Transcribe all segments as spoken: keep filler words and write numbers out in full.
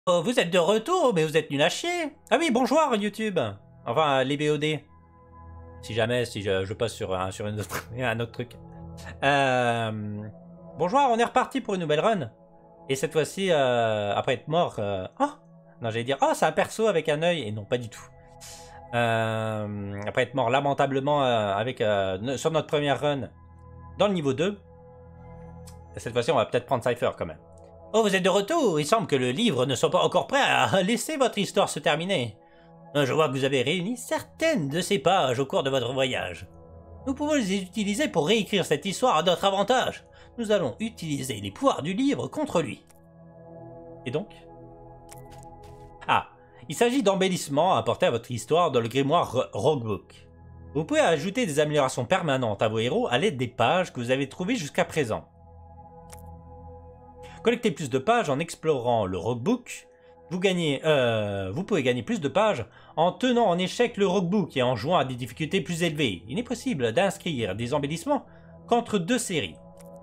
Oh, vous êtes de retour, mais vous êtes nul à chier. Ah oui, bonjour YouTube. Enfin, les B O D. Si jamais, si je, je passe sur, un, sur une autre, un autre truc. Euh, bonjour, on est reparti pour une nouvelle run. Et cette fois-ci, euh, après être mort... Euh, oh non, j'allais dire, oh, c'est un perso avec un œil. Et non, pas du tout. Euh, après être mort lamentablement euh, avec, euh, sur notre première run dans le niveau deux. Et cette fois-ci, on va peut-être prendre Cypher quand même. Oh, vous êtes de retour. Il semble que le livre ne soit pas encore prêt à laisser votre histoire se terminer. Je vois que vous avez réuni certaines de ces pages au cours de votre voyage. Nous pouvons les utiliser pour réécrire cette histoire à notre avantage. Nous allons utiliser les pouvoirs du livre contre lui. Et donc? Ah, il s'agit d'embellissements à apporter à votre histoire dans le grimoire Roguebook. Vous pouvez ajouter des améliorations permanentes à vos héros à l'aide des pages que vous avez trouvées jusqu'à présent. Collectez plus de pages en explorant le Roguebook. Vous, gagnez, euh, vous pouvez gagner plus de pages en tenant en échec le Roguebook et en jouant à des difficultés plus élevées. Il n'est possible d'inscrire des embellissements qu'entre deux séries.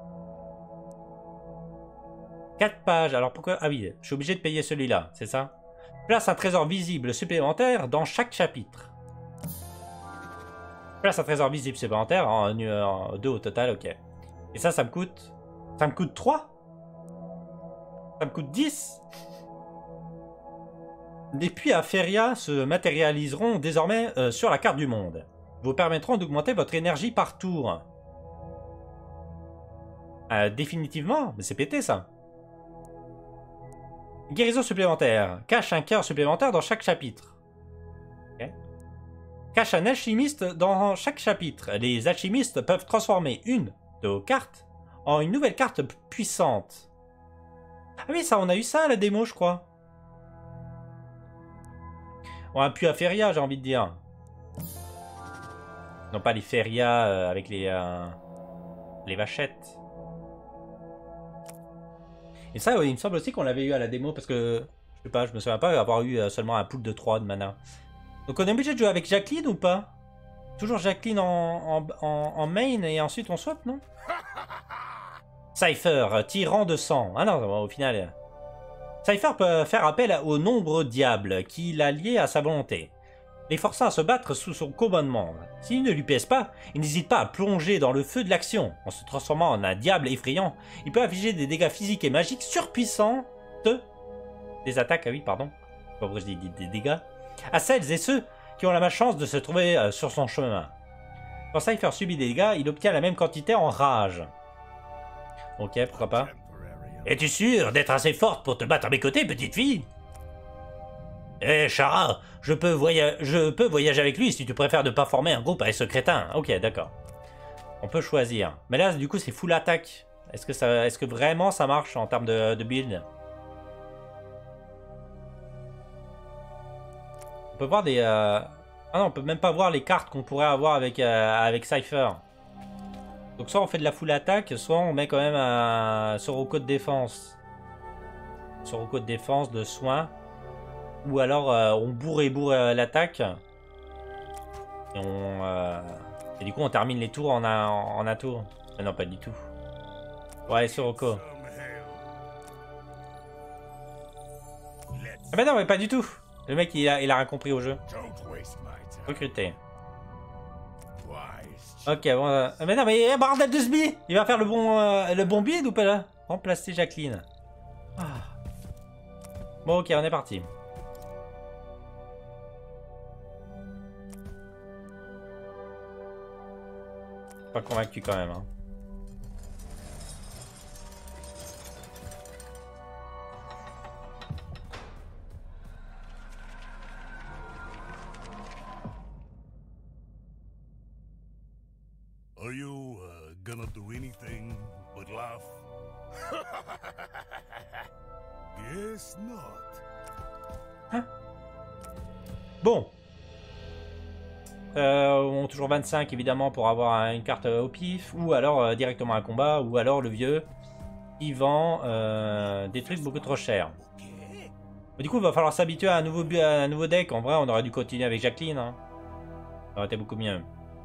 quatre pages. Alors pourquoi? Ah oui, je suis obligé de payer celui-là, c'est ça? Place un trésor visible supplémentaire dans chaque chapitre. Place un trésor visible supplémentaire en, en deux au total, ok. Et ça, ça me coûte... Ça me coûte trois? Ça me coûte dix? Les puits à Feria se matérialiseront désormais euh, sur la carte du monde. Ils vous permettront d'augmenter votre énergie par tour. Euh, définitivement, mais c'est pété ça. Guérison supplémentaire. Cache un cœur supplémentaire dans chaque chapitre. Okay. Cache un alchimiste dans chaque chapitre. Les alchimistes peuvent transformer une de vos cartes en une nouvelle carte puissante. Ah oui, ça, on a eu ça à la démo, je crois. Ou un puits à Feria, j'ai envie de dire. Non, pas les Feria euh, avec les, euh, les vachettes. Et ça, oui, il me semble aussi qu'on l'avait eu à la démo parce que, je sais pas, je me souviens pas avoir eu euh, seulement un pool de trois de mana. Donc on est obligé de jouer avec Jacqueline ou pas? Toujours Jacqueline en, en, en, en main et ensuite on swap, non? Cypher, tyran de sang. Ah non, au final... Cypher peut faire appel au nombre diable qui l'a lié à sa volonté, les forçant à se battre sous son commandement. S'il ne lui pèse pas, il n'hésite pas à plonger dans le feu de l'action. En se transformant en un diable effrayant, il peut afficher des dégâts physiques et magiques surpuissants de... Des attaques, ah oui, pardon. Je sais pas pourquoi je dis des dégâts. À celles et ceux qui ont la malchance de se trouver euh, sur son chemin. Quand Cypher subit des dégâts, il obtient la même quantité en rage. Ok, pourquoi pas. Es-tu sûr d'être assez forte pour te battre à mes côtés, petite fille? Eh, Chara, je peux, je peux voyager avec lui si tu préfères ne pas former un groupe avec ce crétin. Ok, d'accord. On peut choisir. Mais là, du coup, c'est full attaque. Est-ce que, ça, est-ce que vraiment ça marche en termes de, de build? On peut voir des... Euh... Ah non, on peut même pas voir les cartes qu'on pourrait avoir avec, euh, avec Cypher. Donc soit on fait de la full attaque, soit on met quand même un Soroko de défense. Soroko de défense, de soins. Ou alors euh, on bourre et bourre euh, l'attaque. Et, on, euh, et du coup on termine les tours en un, en un tour. Mais non, pas du tout. Ouais, Soroko. Ah bah non, mais pas du tout. Le mec il a, il a rien compris au jeu. Recruter. Ok, bon... Euh, mais non, mais bordel de sbi! Il va faire le bon, euh, le bon build ou pas là? Remplacer Jacqueline. Ah. Bon, ok, on est parti. Pas convaincu quand même, hein. Are you uh, gonna do anything but laugh? Guess not. Hein? Bon. Euh, on toujours vingt-cinq évidemment pour avoir une carte au pif, ou alors euh, directement un combat, ou alors le vieux qui vend euh, des trucs beaucoup trop chers. Mais du coup, il va falloir s'habituer à un nouveau, à un nouveau deck. En vrai, on aurait dû continuer avec Jacqueline. Hein. Ça aurait été beaucoup mieux.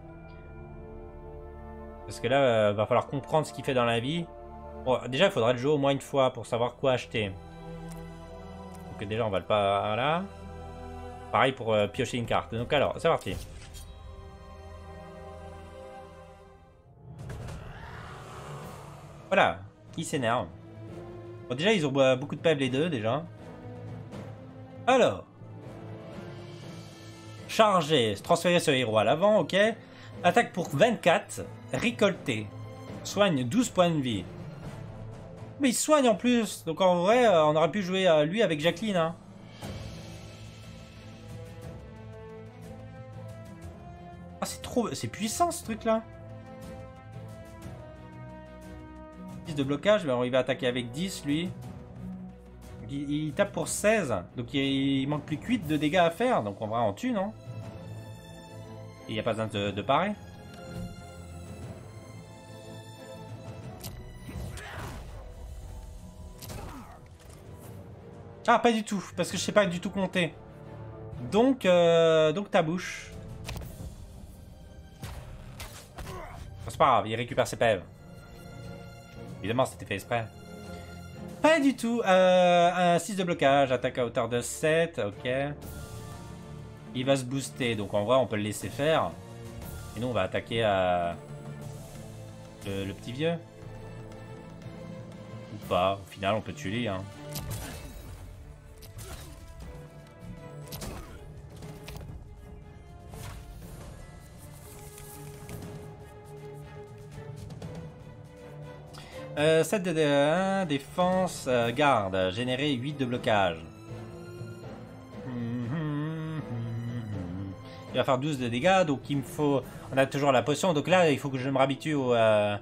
Parce que là, il euh, va falloir comprendre ce qu'il fait dans la vie. Bon, déjà, il faudrait le jouer au moins une fois pour savoir quoi acheter. Donc Donc déjà on va le pas là. Pareil pour euh, piocher une carte. Donc alors, c'est parti. Voilà, ils s'énervent. Bon, déjà ils ont euh, beaucoup de pèbles les deux déjà. Alors. Charger, transférer ce héros à l'avant, ok. Attaque pour vingt-quatre, récolter. Soigne douze points de vie. Mais il soigne en plus, donc en vrai, euh, on aurait pu jouer à lui avec Jacqueline. Hein. Ah, c'est trop, c'est puissant ce truc-là. dix de blocage, mais il va attaquer avec dix lui. Il, il tape pour seize, donc il, il manque plus que huit de dégâts à faire, donc on va en tue, non? Il n'y a pas besoin de, de parer. Ah, pas du tout, parce que je sais pas du tout compter. Donc, euh, donc ta bouche. C'est pas grave, il récupère ses pèves. Évidemment, c'était fait exprès. Pas du tout. Euh, un six de blocage, attaque à hauteur de sept, ok. Il va se booster, donc en vrai, on peut le laisser faire. Et nous, on va attaquer à... Le, le petit vieux. Ou pas. Au final, on peut tuer lui, hein. Euh, sept de euh, défense, euh, garde, générer huit de blocage. Il va faire douze de dégâts, donc il me faut... On a toujours la potion, donc là, il faut que je me réhabitue au... Euh...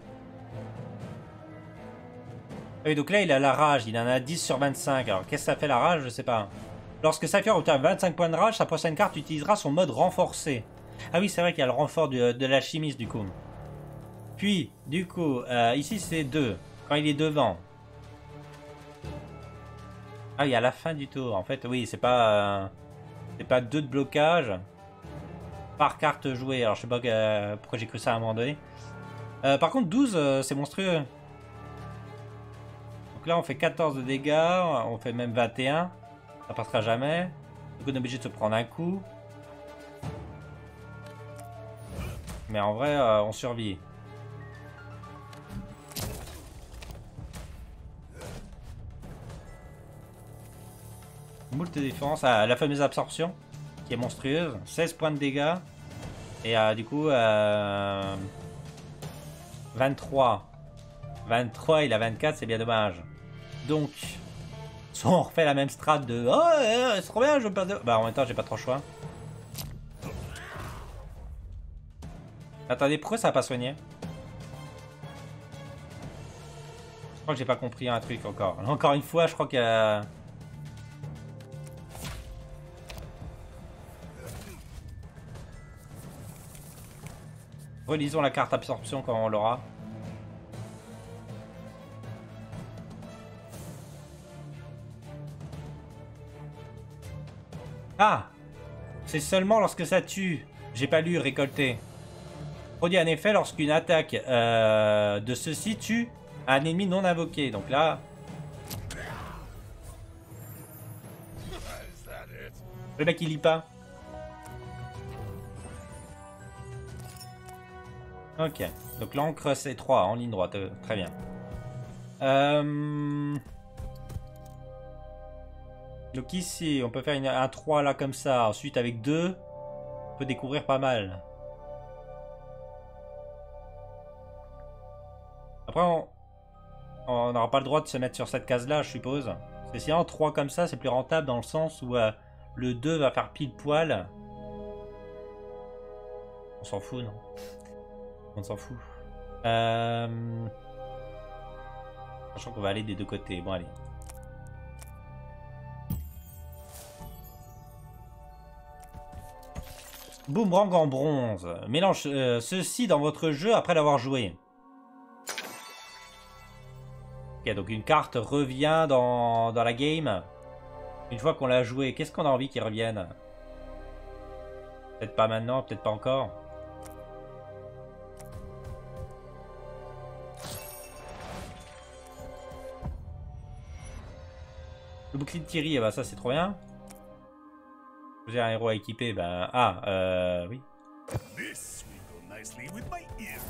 Oui, donc là, il a la rage, il en a dix sur vingt-cinq. Alors, qu'est-ce que ça fait la rage? Je sais pas. Lorsque Saphir obtient vingt-cinq points de rage, sa prochaine carte utilisera son mode renforcé. Ah oui, c'est vrai qu'il y a le renfort de, de l'alchimiste, du coup. Puis, du coup, euh, ici, c'est deux. Quand il est devant. Ah, il y a la fin du tour. En fait, oui, c'est pas... Euh... C'est pas deux de blocage par carte jouée. Alors, je sais pas euh, pourquoi j'ai cru ça à un moment donné. Euh, par contre, douze, euh, c'est monstrueux. Donc là, on fait quatorze de dégâts. On fait même vingt et un. Ça passera jamais. Donc, on est obligé de se prendre un coup. Mais en vrai, euh, on survit. Moult de défense. Ah, la fameuse absorption. Qui est monstrueuse. seize points de dégâts. Et euh, du coup, euh, vingt-trois. vingt-trois, il a vingt-quatre, c'est bien dommage. Donc, soit on refait la même strat de oh, euh, c'est trop bien, je perds de... Bah, en même temps, j'ai pas trop le choix. Attendez, pourquoi ça a pas soigné? Je crois que j'ai pas compris un truc encore. Encore une fois, je crois que... Euh... Relisons la carte absorption quand on l'aura. Ah! C'est seulement lorsque ça tue. J'ai pas lu récolter. Produit un effet lorsqu'une attaque euh, de ceci tue un ennemi non invoqué. Donc là... Le mec il lit pas. Ok, donc l'encre c'est trois en ligne droite, euh, très bien. Euh... Donc ici, on peut faire une, un trois là comme ça, ensuite avec deux, on peut découvrir pas mal. Après, on n'aura pas le droit de se mettre sur cette case là, je suppose. Parce que sinon, trois comme ça, c'est plus rentable dans le sens où euh, le deux va faire pile poil. On s'en fout, non? On s'en fout. Euh... Sachant qu'on va aller des deux côtés. Bon, allez. Boomerang en bronze. Mélange euh, ceci dans votre jeu après l'avoir joué. Ok, donc une carte revient dans, dans la game. Une fois qu'on l'a joué. Qu'est-ce qu'on a envie qu'il revienne? Peut-être pas maintenant, peut-être pas encore. Le bouclier de Thierry, bah ça c'est trop bien. J'ai un héros à équiper, bah... Ah, euh... oui. This will go nicely with my ear.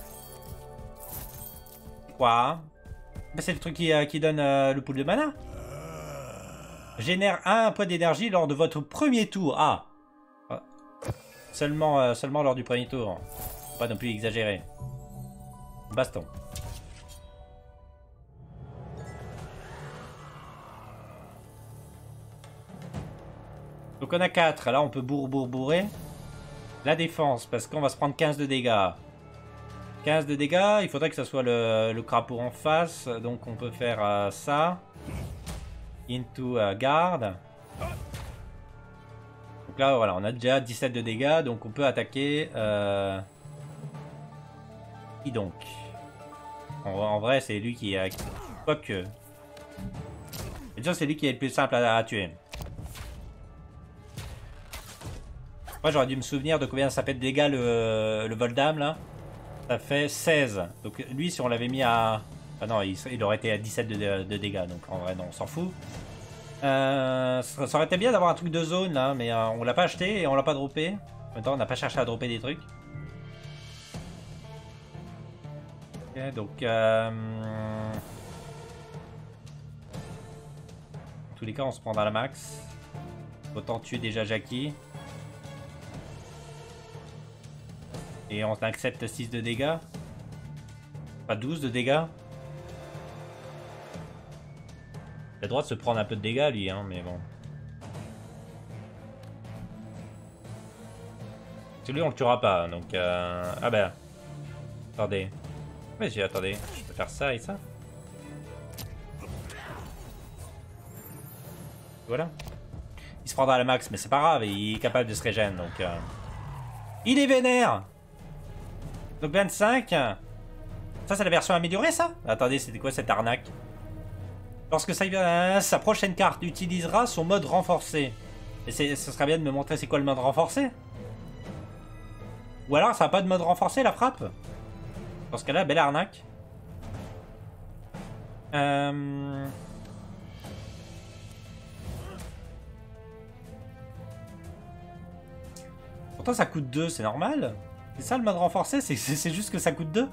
Quoi? Bah, c'est le truc qui, euh, qui donne euh, le pool de mana. Génère un point d'énergie lors de votre premier tour. Ah, ah. Seulement, euh, seulement lors du premier tour. Faut pas non plus exagérer. Baston. Donc on a quatre. Là on peut bourre bourre bourrer. La défense parce qu'on va se prendre quinze de dégâts. quinze de dégâts. Il faudrait que ça soit le, le crapaud en face. Donc on peut faire euh, ça. Into uh, guard. Donc là voilà, on a déjà dix-sept de dégâts, donc on peut attaquer euh... qui donc en, en vrai c'est lui qui a quoique déjà c'est lui qui est le plus simple à, à tuer. Moi j'aurais dû me souvenir de combien ça fait de dégâts le, le vol d'âme là. Ça fait seize. Donc lui si on l'avait mis à... Ah non, il, il aurait été à dix-sept de, de dégâts, donc en vrai non, on s'en fout. Euh, ça, ça aurait été bien d'avoir un truc de zone là, mais euh, on l'a pas acheté et on l'a pas droppé. En même temps, on n'a pas cherché à dropper des trucs. Ok, donc... Euh... En tous les cas, on se prendra la max. Autant tuer déjà Jackie. Et on accepte six de dégâts. Pas douze de dégâts. Il a le droit de se prendre un peu de dégâts lui, hein, mais bon. Celui on le tuera pas, donc... Euh... Ah ben... Attendez. Vas-y, attendez. Je peux faire ça et ça. Voilà. Il se prendra la max, mais c'est pas grave, il est capable de se régénérer, donc... Euh... Il est vénère. Donc vingt-cinq. Ça, c'est la version améliorée, ça? Attendez, c'était quoi cette arnaque? Lorsque ça, euh, sa prochaine carte utilisera son mode renforcé. Et ce serait bien de me montrer c'est quoi le mode renforcé. Ou alors ça n'a pas de mode renforcé la frappe. Dans ce cas-là, belle arnaque. Euh... Pourtant ça coûte deux, c'est normal. C'est ça le mode renforcé, c'est juste que ça coûte deux.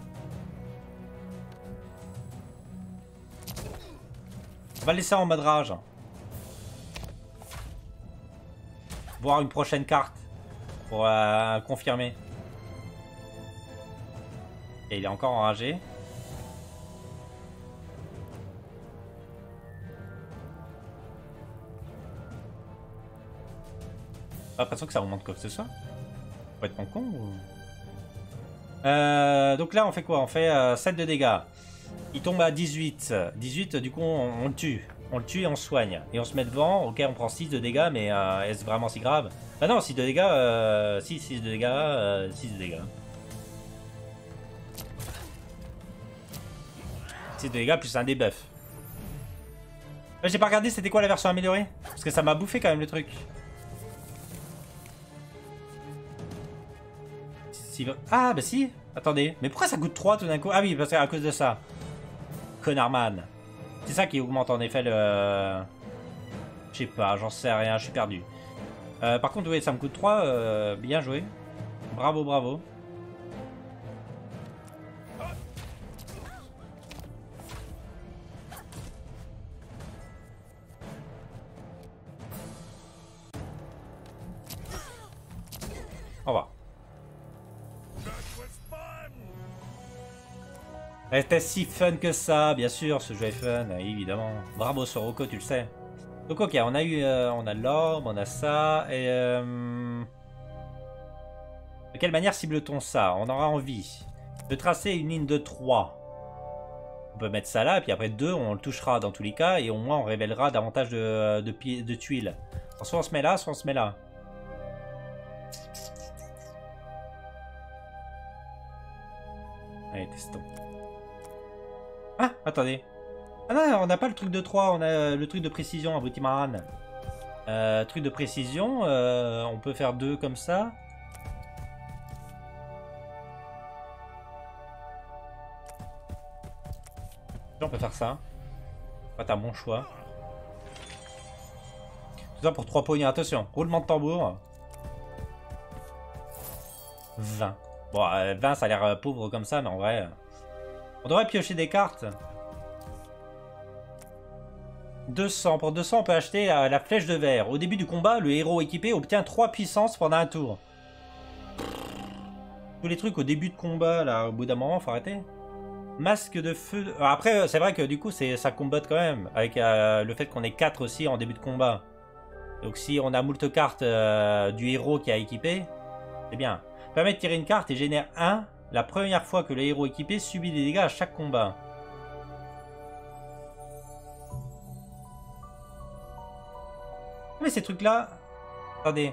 On va laisser en mode rage. Voir une prochaine carte pour euh, confirmer. Et il est encore enragé. J'ai l'impression que ça remonte quoi que ce soit. Faut être con ou... euh, donc là on fait quoi? On fait euh, sept de dégâts. Il tombe à dix-huit. dix-huit, du coup, on, on le tue. On le tue et on se soigne. Et on se met devant. Ok, on prend six de dégâts, mais euh, est-ce vraiment si grave? Ah non, six de dégâts. Euh, six, six de dégâts. Euh, six de dégâts. six de dégâts plus un debuff. J'ai pas regardé c'était quoi la version améliorée. Parce que ça m'a bouffé quand même le truc. Si... Ah, bah si. Attendez. Mais pourquoi ça coûte trois tout d'un coup? Ah oui, parce que à cause de ça. Connardman. C'est ça qui augmente en effet le... Je sais pas, j'en sais rien, je suis perdu. Euh, par contre, oui, ça me coûte trois. Euh, bien joué. Bravo, bravo. Au revoir. C'était si fun que ça, bien sûr, ce jeu est fun, évidemment. Bravo Soroko, tu le sais. Donc ok, on a eu, euh, on a l'orbe, on a ça, et... Euh... De quelle manière cible-t-on ça? On aura envie de tracer une ligne de trois. On peut mettre ça là, et puis après deux, on le touchera dans tous les cas, et au moins on révélera davantage de, de, de, de tuiles. Alors, soit on se met là, soit on se met là. Allez, testons. Ah, attendez. Ah non, on n'a pas le truc de trois, on a le truc de précision, abruti maran. Euh, truc de précision, euh, on peut faire deux comme ça. On peut faire ça. Pas un bon choix. Tout ça pour trois poignées. Attention, roulement de tambour. vingt. Bon, euh, vingt, ça a l'air euh, pauvre comme ça, mais en vrai... Euh, on devrait piocher des cartes. deux cents. Pour deux cents, on peut acheter euh, la flèche de verre. Au début du combat, le héros équipé obtient trois puissances pendant un tour. Tous les trucs au début de combat, là, au bout d'un moment, faut arrêter. Masque de feu... Après, c'est vrai que du coup, ça combat quand même. Avec euh, le fait qu'on ait quatre aussi en début de combat. Donc si on a moult cartes euh, du héros qui a équipé, c'est bien. Permet de tirer une carte et génère un la première fois que le héros équipé subit des dégâts à chaque combat. Mais ces trucs-là... Attendez.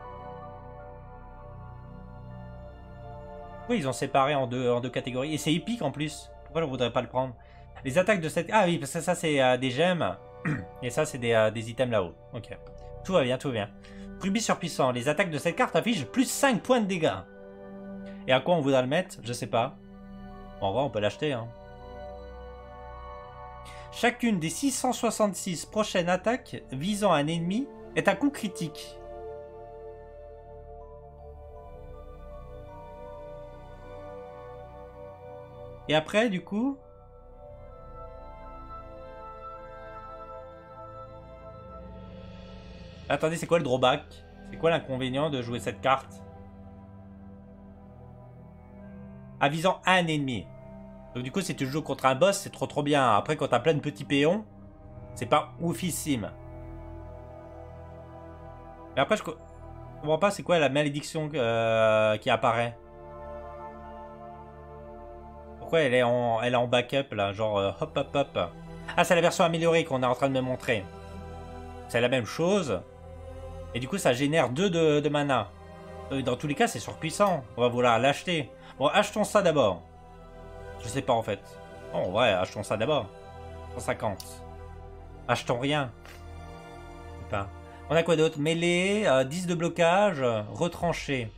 Oui, ils ont séparé en deux, en deux catégories. Et c'est épique en plus. Pourquoi je ne voudrais pas le prendre? Les attaques de cette... Ah oui, parce que ça, c'est euh, des gemmes. Et ça, c'est des, euh, des items là-haut. Ok. Tout va bien, tout va bien. Rubis surpuissant. Les attaques de cette carte affichent plus cinq points de dégâts. Et à quoi on voudra le mettre? Je sais pas. En vrai, on peut l'acheter. Hein. Chacune des six cent soixante-six prochaines attaques visant un ennemi est un coup critique. Et après, du coup... Attendez, c'est quoi le drawback? C'est quoi l'inconvénient de jouer cette carte? Avisant un ennemi. Donc du coup, si tu joues contre un boss, c'est trop trop bien. Après, quand t'as plein de petits péons, c'est pas oufissime. Mais après, je comprends pas c'est quoi la malédiction euh, qui apparaît. Pourquoi elle est en, elle est en backup là, genre euh, hop hop hop. Ah, c'est la version améliorée qu'on est en train de me montrer. C'est la même chose. Et du coup, ça génère deux de, de mana. Dans tous les cas, c'est surpuissant. On va vouloir l'acheter. Bon, achetons ça d'abord. Je sais pas en fait. Bon, ouais, achetons ça d'abord. cent cinquante. Achetons rien. Je sais pas. On a quoi d'autre? Mêlée, euh, dix de blocage, retranché.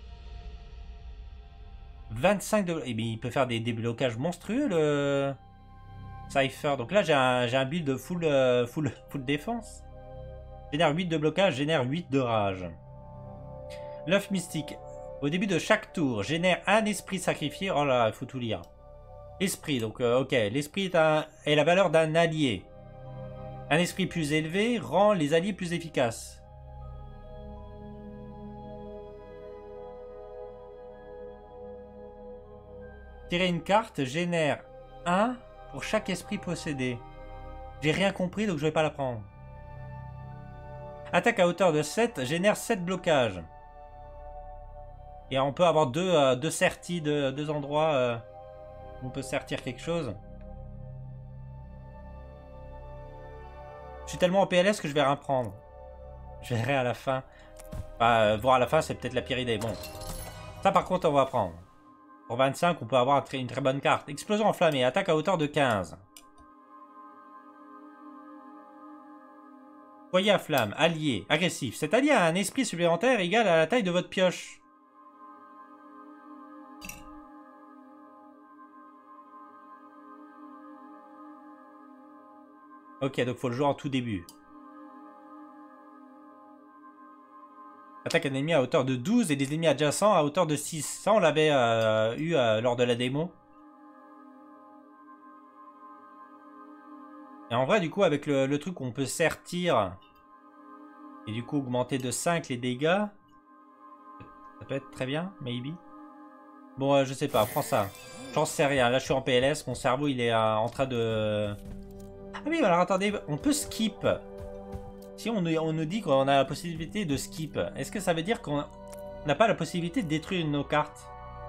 vingt-cinq de... Eh bien, il peut faire des déblocages monstrueux, le... Cypher. Donc là, j'ai un, j'ai un build full, euh, full, full défense. Génère huit de blocage, génère huit de rage. L'œuf mystique. Au début de chaque tour, génère un esprit sacrifié. Oh là, il faut tout lire. Esprit, donc euh, ok. L'esprit est, un, est la valeur d'un allié. Un esprit plus élevé rend les alliés plus efficaces. Tirer une carte génère un pour chaque esprit possédé. J'ai rien compris, donc je vais pas la prendre. Attaque à hauteur de sept, génère sept blocages. Et on peut avoir deux, euh, deux sertis, deux, deux endroits euh, où on peut sertir quelque chose. Je suis tellement en P L S que je vais rien prendre. Je verrai à la fin. Enfin, euh, voir à la fin, c'est peut-être la pire idée. Bon. Ça, par contre, on va prendre. Pour vingt-cinq, on peut avoir une très bonne carte. Explosion enflammée, attaque à hauteur de quinze. Foyer à flamme, allié, agressif. Cet allié a un esprit supplémentaire égal à la taille de votre pioche. Ok, donc faut le jouer en tout début. Attaque un ennemi à hauteur de douze et des ennemis adjacents à hauteur de six. Ça, on l'avait euh, eu euh, lors de la démo. Et en vrai, du coup, avec le, le truc, on peut sertir et du coup augmenter de cinq les dégâts. Ça peut être très bien, maybe. Bon, euh, je sais pas, prends ça. J'en sais rien. Là, je suis en P L S. Mon cerveau, il est euh, en train de... Ah oui, alors attendez, on peut skip. Si on, on nous dit qu'on a la possibilité de skip, est-ce que ça veut dire qu'on n'a pas la possibilité de détruire nos cartes?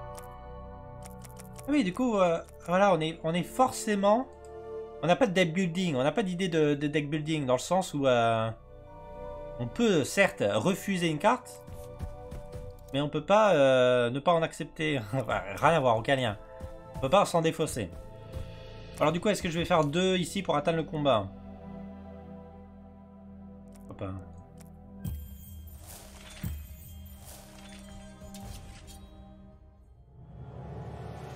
Ah oui, du coup, euh, voilà, on est, on est forcément... On n'a pas de deck building, on n'a pas d'idée de, de deck building, dans le sens où euh, on peut certes refuser une carte, mais on peut pas euh, ne pas en accepter. Rien à voir, aucun lien. On peut pas s'en défausser. Alors du coup, est-ce que je vais faire deux ici pour atteindre le combat? Pourquoi pas.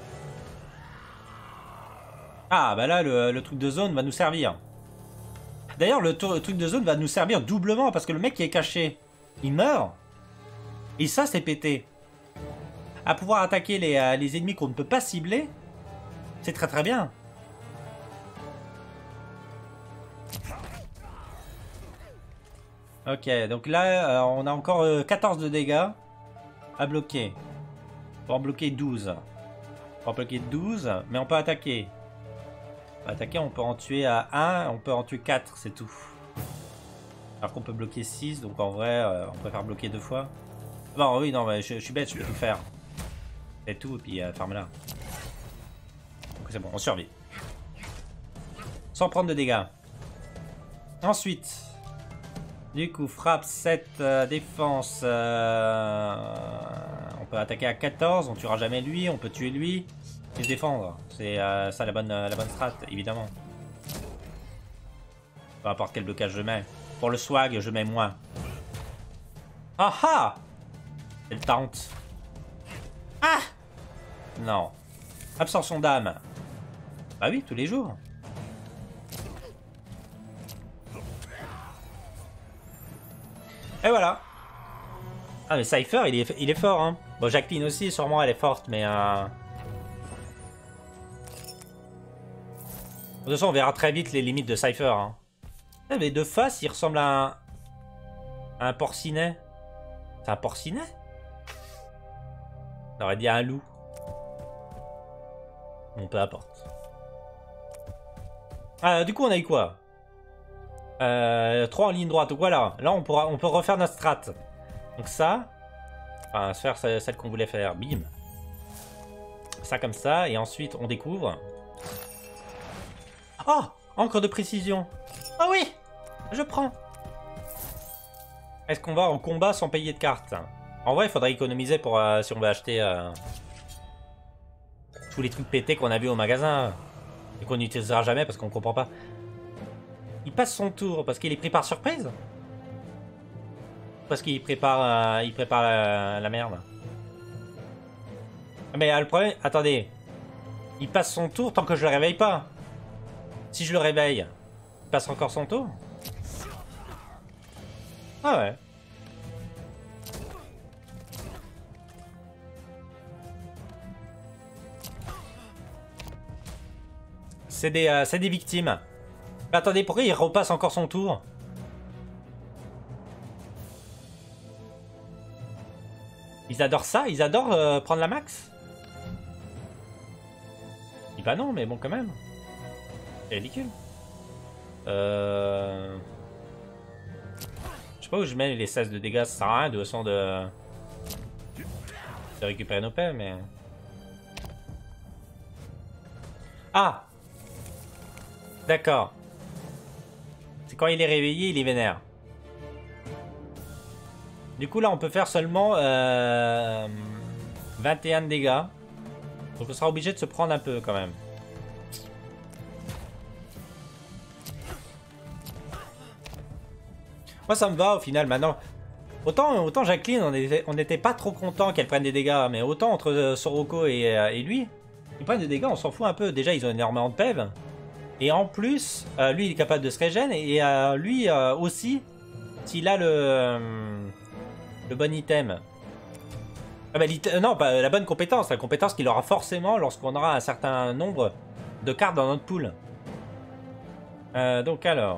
Ah bah là, le, le truc de zone va nous servir. D'ailleurs, le, le truc de zone va nous servir doublement parce que le mec qui est caché, il meurt. Et ça, c'est pété. À pouvoir attaquer les, euh, les ennemis qu'on ne peut pas cibler, c'est très très bien. Ok, donc là, euh, on a encore euh, quatorze de dégâts à bloquer. On peut en bloquer douze. On peut en bloquer douze, mais on peut attaquer. On peut attaquer, on peut en tuer à un, on peut en tuer quatre, c'est tout. Alors qu'on peut bloquer six, donc en vrai, euh, on préfère bloquer deux fois. Non, oui, non, mais je, je suis bête, je peux tout faire. C'est tout, et puis euh, ferme-la. Donc c'est bon, on survit. Sans prendre de dégâts. Ensuite, du coup, frappe sept, euh, défense. Euh, on peut attaquer à quatorze, on tuera jamais lui, on peut tuer lui et se défendre. C'est euh, ça la bonne, euh, la bonne strat, évidemment. Peu importe quel blocage je mets. Pour le swag, je mets moins. Ah ah! C'est le taunt. Ah! Non. Absorption d'âme. Bah oui, tous les jours. Et voilà. Ah mais Cypher, il est, il est fort, hein. Bon, Jacqueline aussi, sûrement, elle est forte, mais... Euh... De toute façon, on verra très vite les limites de Cypher, hein. Mais de face, il ressemble à un... à un porcinet. C'est un porcinet? On aurait dit à un loup. Bon, peu importe. Ah, du coup, on a eu quoi? Euh, trois en ligne droite. Donc voilà, là on, pourra, on peut refaire notre strat. Donc ça, enfin, faire celle qu'on voulait faire. Bim. Ça comme ça, et ensuite on découvre. Oh, encre de précision. Ah oui, je prends. Est-ce qu'on va en combat sans payer de carte? En vrai, il faudrait économiser pour euh, si on veut acheter euh, tous les trucs pétés qu'on a vu au magasin et qu'on n'utilisera jamais parce qu'on comprend pas. Il passe son tour parce qu'il est pris par surprise? Parce qu'il prépare, euh, il prépare la, la merde. Mais euh, le problème, attendez, il passe son tour tant que je le réveille pas. Si je le réveille, il passe encore son tour? Ah ouais. C'est des, euh, c'est des victimes. Mais attendez, pourquoi il repasse encore son tour? Ils adorent ça? Ils adorent euh, prendre la max? Il dit bah non, mais bon quand même. C'est ridicule. Euh... Je sais pas où je mets les seize de dégâts, ça sert à rien de façon de... de récupérer nos paix, mais... Ah! D'accord. C'est quand il est réveillé, il est vénère. Du coup, là, on peut faire seulement euh, vingt et un de dégâts. Donc, on sera obligé de se prendre un peu, quand même. Moi, ça me va, au final, maintenant. Autant, autant Jacqueline, on était, on était pas trop content qu'elle prenne des dégâts. Mais autant entre euh, Soroko et, euh, et lui, ils prennent des dégâts, on s'en fout un peu. Déjà, ils ont énormément de P E V. Et en plus, euh, lui, il est capable de se régène. Et euh, lui euh, aussi, s'il a le, euh, le bon item. Ah bah, non, pas la bonne compétence. La compétence qu'il aura forcément lorsqu'on aura un certain nombre de cartes dans notre pool. Euh, donc alors...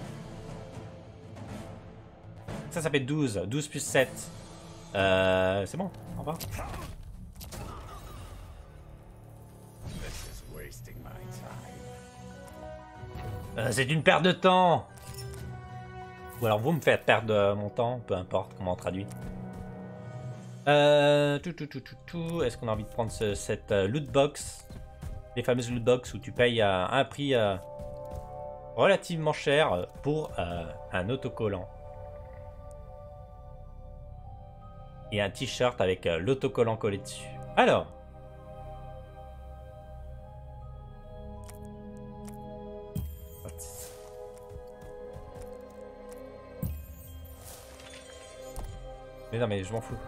Ça, ça fait douze. douze plus sept. Euh, c'est bon, au revoir. Euh, c'est une perte de temps. Ou alors vous me faites perdre euh, mon temps, peu importe comment on traduit. Euh, tout, tout, tout, tout, tout. Est-ce qu'on a envie de prendre ce, cette euh, loot box? Les fameuses loot box où tu payes euh, un prix euh, relativement cher pour euh, un autocollant. Et un t-shirt avec euh, l'autocollant collé dessus. Alors. Mais non, mais je m'en fous.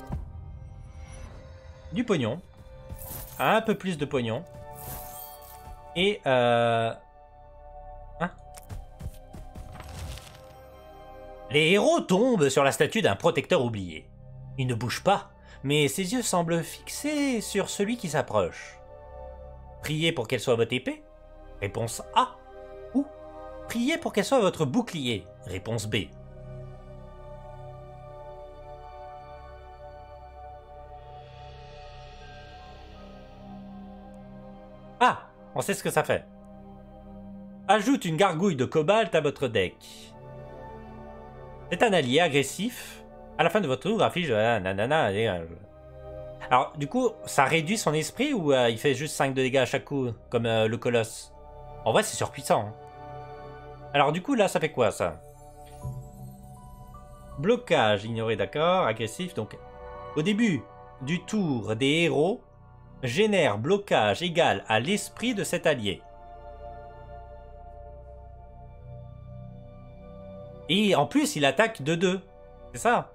Du pognon. Un peu plus de pognon. Et euh... Hein? Les héros tombent sur la statue d'un protecteur oublié. Il ne bouge pas, mais ses yeux semblent fixés sur celui qui s'approche. Priez pour qu'elle soit votre épée? Réponse A. Ou priez pour qu'elle soit votre bouclier? Réponse B. Ah, on sait ce que ça fait. Ajoute une gargouille de cobalt à votre deck. C'est un allié agressif. À la fin de votre tour, affiche... Ah, nanana, alors, du coup, ça réduit son esprit ou euh, il fait juste cinq de dégâts à chaque coup, comme euh, le colosse? En vrai, c'est surpuissant. Hein. Alors, du coup, là, ça fait quoi, ça? Blocage, ignoré, d'accord. Agressif, donc... Au début du tour des héros, génère blocage égal à l'esprit de cet allié. Et en plus, il attaque de deux. C'est ça?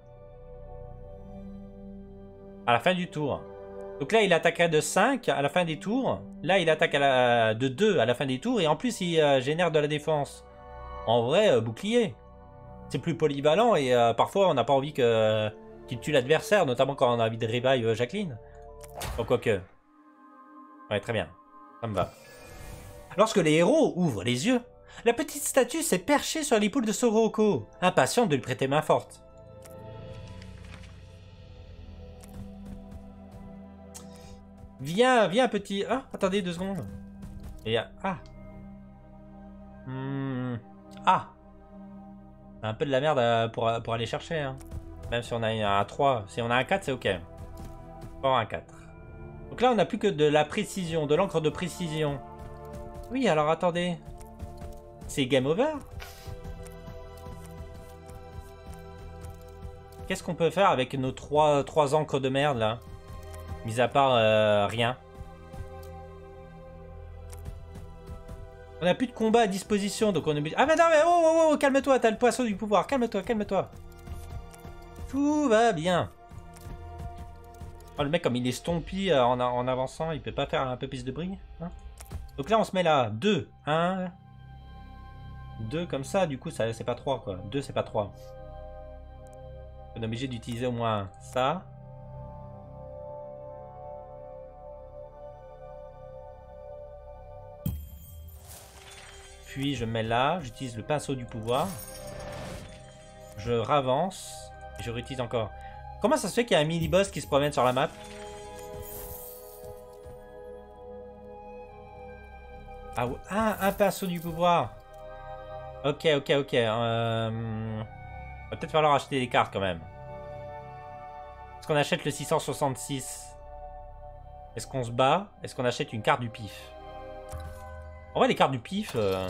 À la fin du tour. Donc là, il attaquerait de cinq à la fin des tours. Là, il attaque à la... de deux à la fin des tours. Et en plus, il euh, génère de la défense. En vrai, euh, bouclier. C'est plus polyvalent. Et euh, parfois, on n'a pas envie que euh, qu'il tue l'adversaire. Notamment quand on a envie de revive euh, Jacqueline. Bon, quoique. Ouais, très bien. Ça me va. Lorsque les héros ouvrent les yeux, la petite statue s'est perchée sur l'épaule de Soroko, impatiente de lui prêter main forte. Viens, viens petit... Ah, attendez deux secondes. Et... Ah. Hmm. Ah. Un peu de la merde pour, pour aller chercher. Hein. Même si on a un trois. Si on a un quatre, c'est ok. Pas un quatre. Donc là, on n'a plus que de la précision, de l'encre de précision. Oui, alors attendez. C'est game over? Qu'est-ce qu'on peut faire avec nos trois, trois encres de merde, là? Mis à part euh, rien. On n'a plus de combat à disposition, donc on est... Ah mais non mais oh oh oh, calme-toi, t'as le poisson du pouvoir, calme-toi, calme-toi. Tout va bien. Oh, le mec, comme il est stompy euh, en, en avançant, il peut pas faire un peu plus de bruit, hein. Donc là, on se met là, deux, un, deux comme ça, du coup, ça c'est pas trois, quoi. deux, c'est pas trois. On est obligé d'utiliser au moins ça. Puis je mets là, j'utilise le pinceau du pouvoir. Je ravance. Et je réutilise encore. Comment ça se fait qu'il y a un mini-boss qui se promène sur la map? Ah, ah, un pinceau du pouvoir. Ok, ok, ok. Euh... Va peut-être falloir acheter des cartes quand même. Est-ce qu'on achète le six cent soixante-six? Est-ce qu'on se bat? Est-ce qu'on achète une carte du pif? En vrai, les cartes du pif... Euh...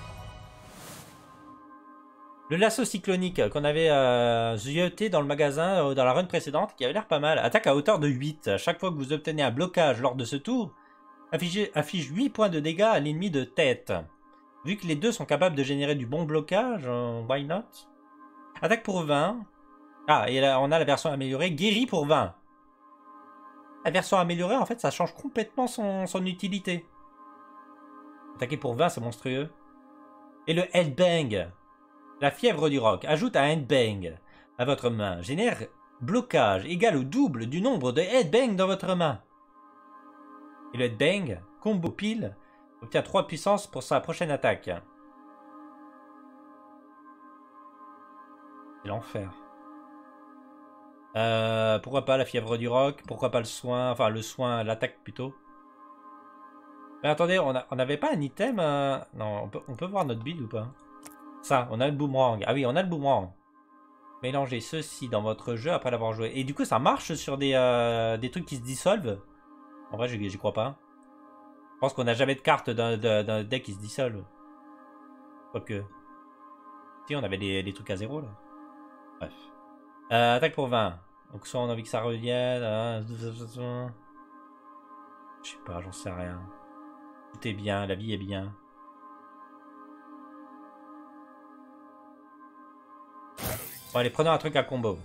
Le lasso cyclonique qu'on avait euh, zioté dans le magasin euh, dans la run précédente, qui avait l'air pas mal. Attaque à hauteur de huit. À chaque fois que vous obtenez un blocage lors de ce tour, affiche, affiche huit points de dégâts à l'ennemi de tête. Vu que les deux sont capables de générer du bon blocage, euh, why not? Attaque pour vingt. Ah, et là, on a la version améliorée. Guéri pour vingt. La version améliorée, en fait, ça change complètement son, son utilité. Attaquer pour vingt, c'est monstrueux. Et le headbang. La fièvre du roc. Ajoute un headbang à votre main. Génère blocage égal au double du nombre de headbang dans votre main. Et le headbang, combo pile, obtient trois puissance pour sa prochaine attaque. C'est l'enfer. Euh, pourquoi pas la fièvre du roc? Pourquoi pas le soin? Enfin, le soin, l'attaque plutôt. Mais attendez, on n'avait pas un item euh... Non, on peut, on peut voir notre build ou pas? Ça, on a le boomerang. Ah oui, on a le boomerang. Mélangez ceci dans votre jeu après l'avoir joué. Et du coup, ça marche sur des, euh, des trucs qui se dissolvent? En vrai, j'y crois pas. Je pense qu'on n'a jamais de carte d'un deck qui se dissolve. Quoique. Si, on avait des, des trucs à zéro, là. Bref. Euh, attaque pour vingt. Donc soit on a envie que ça revienne. Hein. Je sais pas, j'en sais rien. Tout est bien, la vie est bien. Bon allez, prenons un truc à combo.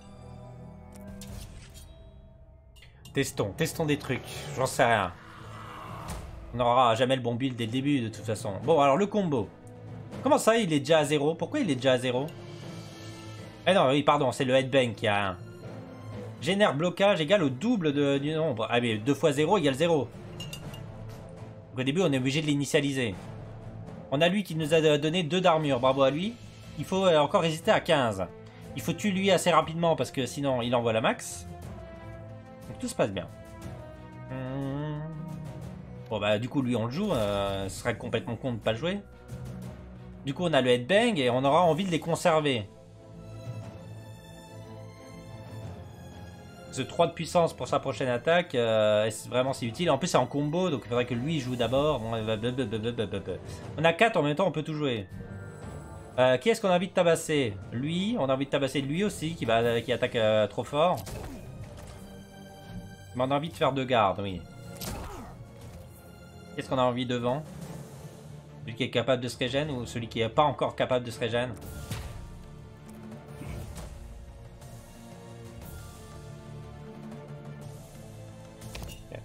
Testons, testons des trucs. J'en sais rien. On n'aura jamais le bon build dès le début de toute façon. Bon alors le combo. Comment ça il est déjà à zéro? Pourquoi il est déjà à zéro? Ah non, oui, pardon, c'est le headbang qui a un. Génère blocage égal au double de, du nombre. Ah mais deux fois zéro égale zéro. Donc au début, on est obligé de l'initialiser. On a lui qui nous a donné deux d'armure, bravo à lui. Il faut encore résister à quinze. Il faut tuer lui assez rapidement parce que sinon il envoie la max. Donc tout se passe bien. Hum... Bon bah du coup lui on le joue, euh, ce serait complètement con de ne pas le jouer. Du coup on a le headbang et on aura envie de les conserver. Ce trois de puissance pour sa prochaine attaque, euh, est vraiment c'est utile. En plus c'est en combo donc il faudrait que lui joue d'abord. On a quatre en même temps, on peut tout jouer. Euh, qui est-ce qu'on a envie de tabasser? Lui, on a envie de tabasser lui aussi qui, va, qui attaque euh, trop fort. Mais on a envie de faire deux gardes, oui. Qu'est-ce qu'on a envie devant? Celui qui est capable de se régène ou celui qui n'est pas encore capable de se régène? Okay.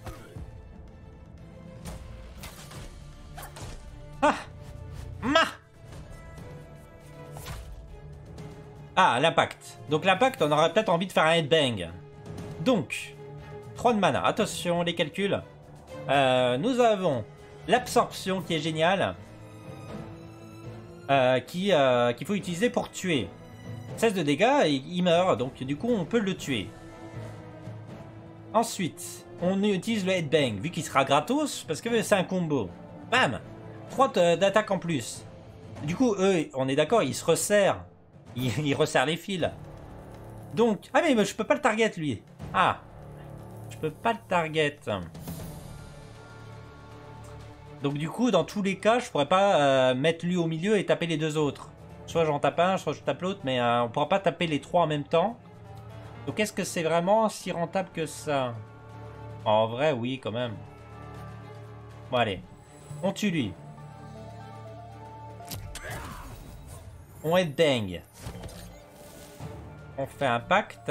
Ah! Ma! Ah, l'impact. Donc l'impact, on aurait peut-être envie de faire un headbang. Donc, trois de mana. Attention, les calculs. Euh, nous avons l'absorption qui est géniale. Euh, qui euh, qu'il faut utiliser pour tuer. seize de dégâts et il meurt. Donc du coup, on peut le tuer. Ensuite, on utilise le headbang. Vu qu'il sera gratos, parce que c'est un combo. Bam! trois d'attaque en plus. Du coup, eux, on est d'accord, ils se resserrent. Il, il resserre les fils. Donc... Ah mais je peux pas le target lui. Ah. Je peux pas le target. Donc du coup, dans tous les cas, je pourrais pas euh, mettre lui au milieu et taper les deux autres. Soit j'en tape un, soit je tape l'autre, mais euh, on pourra pas taper les trois en même temps. Donc est-ce que c'est vraiment si rentable que ça? En vrai, oui, quand même. Bon, allez. On tue lui. On headbang. On fait un pacte.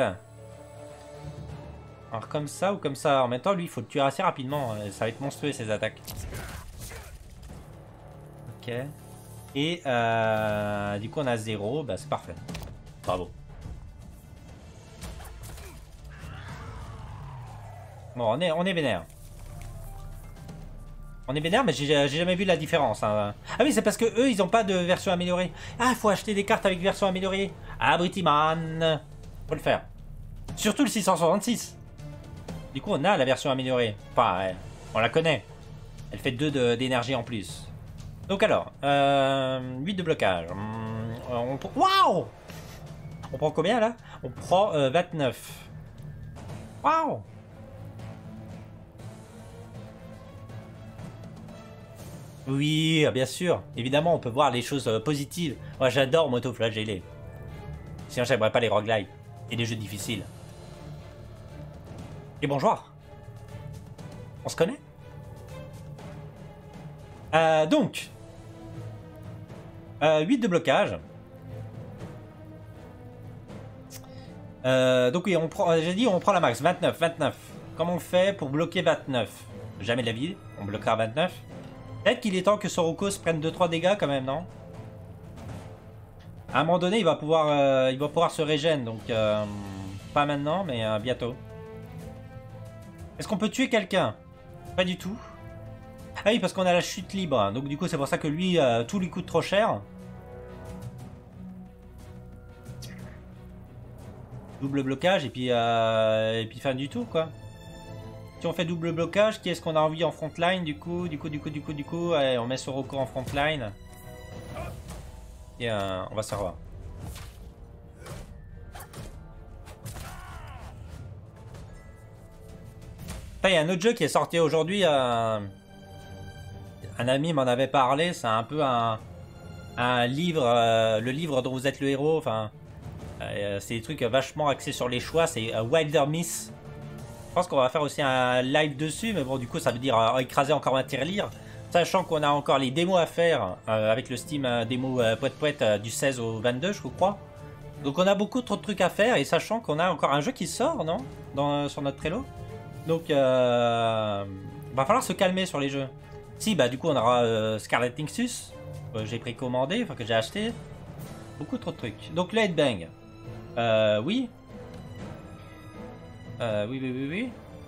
Alors comme ça ou comme ça. En même temps, lui, il faut le tuer assez rapidement. Ça va être monstrueux, ses attaques. Ok. Et euh, du coup, on a zéro. Bah, c'est parfait. Bravo. Bon, on est, on est vénère. On est vénère, mais j'ai jamais vu la différence. Hein. Ah oui, c'est parce que eux, ils ont pas de version améliorée. Ah, il faut acheter des cartes avec version améliorée. Ah, Britiman. Faut le faire. Surtout le six cent soixante-six. Du coup, on a la version améliorée. Enfin, ouais, on la connaît. Elle fait deux d'énergie en plus. Donc alors, euh, huit de blocage. On, on, waouh! On prend combien là? On prend euh, vingt-neuf. Waouh! Oui, bien sûr. Évidemment, on peut voir les choses euh, positives. Moi, j'adore m'auto-flageller. Sinon, j'aimerais pas les roguelites et les jeux difficiles. Et bonjour. On se connaît? euh, Donc, euh, huit de blocage. Euh, donc oui, on prend. J'ai dit, on prend la max. vingt-neuf, vingt-neuf. Comment on fait pour bloquer vingt-neuf? Jamais de la vie. On bloquera vingt-neuf. Peut-être qu'il est temps que Soroko se prenne deux trois dégâts quand même, non? À un moment donné, il va pouvoir, euh, il va pouvoir se régène, donc euh, pas maintenant, mais euh, bientôt. Est-ce qu'on peut tuer quelqu'un? Pas du tout. Ah oui, parce qu'on a la chute libre, donc du coup c'est pour ça que lui, euh, tout lui coûte trop cher. Double blocage et puis, euh, et puis fin du tout, quoi. Si on fait double blocage, qui est-ce qu'on a envie en frontline du coup, du coup, du coup, du coup, du coup, allez, on met Soroko en frontline. Et euh, on va se revoir. Il y a un autre jeu qui est sorti aujourd'hui. Euh, un ami m'en avait parlé. C'est un peu un, un livre, euh, le livre dont vous êtes le héros. Enfin, euh, c'est des trucs vachement axés sur les choix. C'est euh, Wilderness. Je pense qu'on va faire aussi un live dessus, mais bon, du coup, ça veut dire euh, écraser encore ma tirelire. Sachant qu'on a encore les démos à faire euh, avec le Steam euh, démo euh, poète poète euh, du seize au vingt-deux, je crois. Donc on a beaucoup trop de trucs à faire, et sachant qu'on a encore un jeu qui sort, non, Dans, sur notre Trello. Donc, euh, va falloir se calmer sur les jeux. Si, bah du coup, on aura euh, Scarlet Nexus, que j'ai précommandé, enfin que j'ai acheté. Beaucoup trop de trucs. Donc le headbang. Euh, oui. Euh, oui, oui, oui, oui.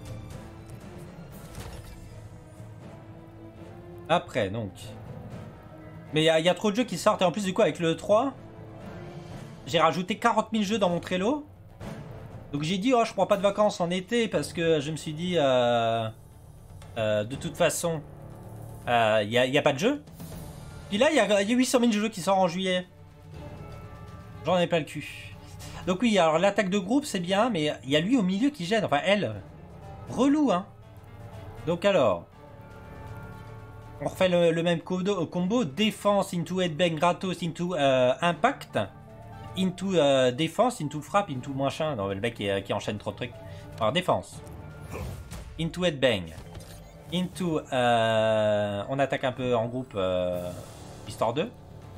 Après, donc. Mais il y, y a trop de jeux qui sortent. Et en plus, du coup, avec le trois, j'ai rajouté quarante mille jeux dans mon Trello. Donc j'ai dit, oh, je prends pas de vacances en été parce que je me suis dit, euh, euh, de toute façon, il euh, n'y a, y a pas de jeu. Puis là, il y a, y a huit cent mille jeux qui sortent en juillet. J'en ai pas le cul. Donc oui, alors l'attaque de groupe, c'est bien, mais il y a lui au milieu qui gêne. Enfin, elle. Relou, hein. Donc alors, on refait le, le même combo, combo. Défense, into headbang, gratos, into euh, impact. Into euh, défense, into frappe, into machin. Non, le mec qui, qui enchaîne trop de trucs. Alors, défense. Into headbang. Into... Euh, on attaque un peu en groupe, euh, histoire deux.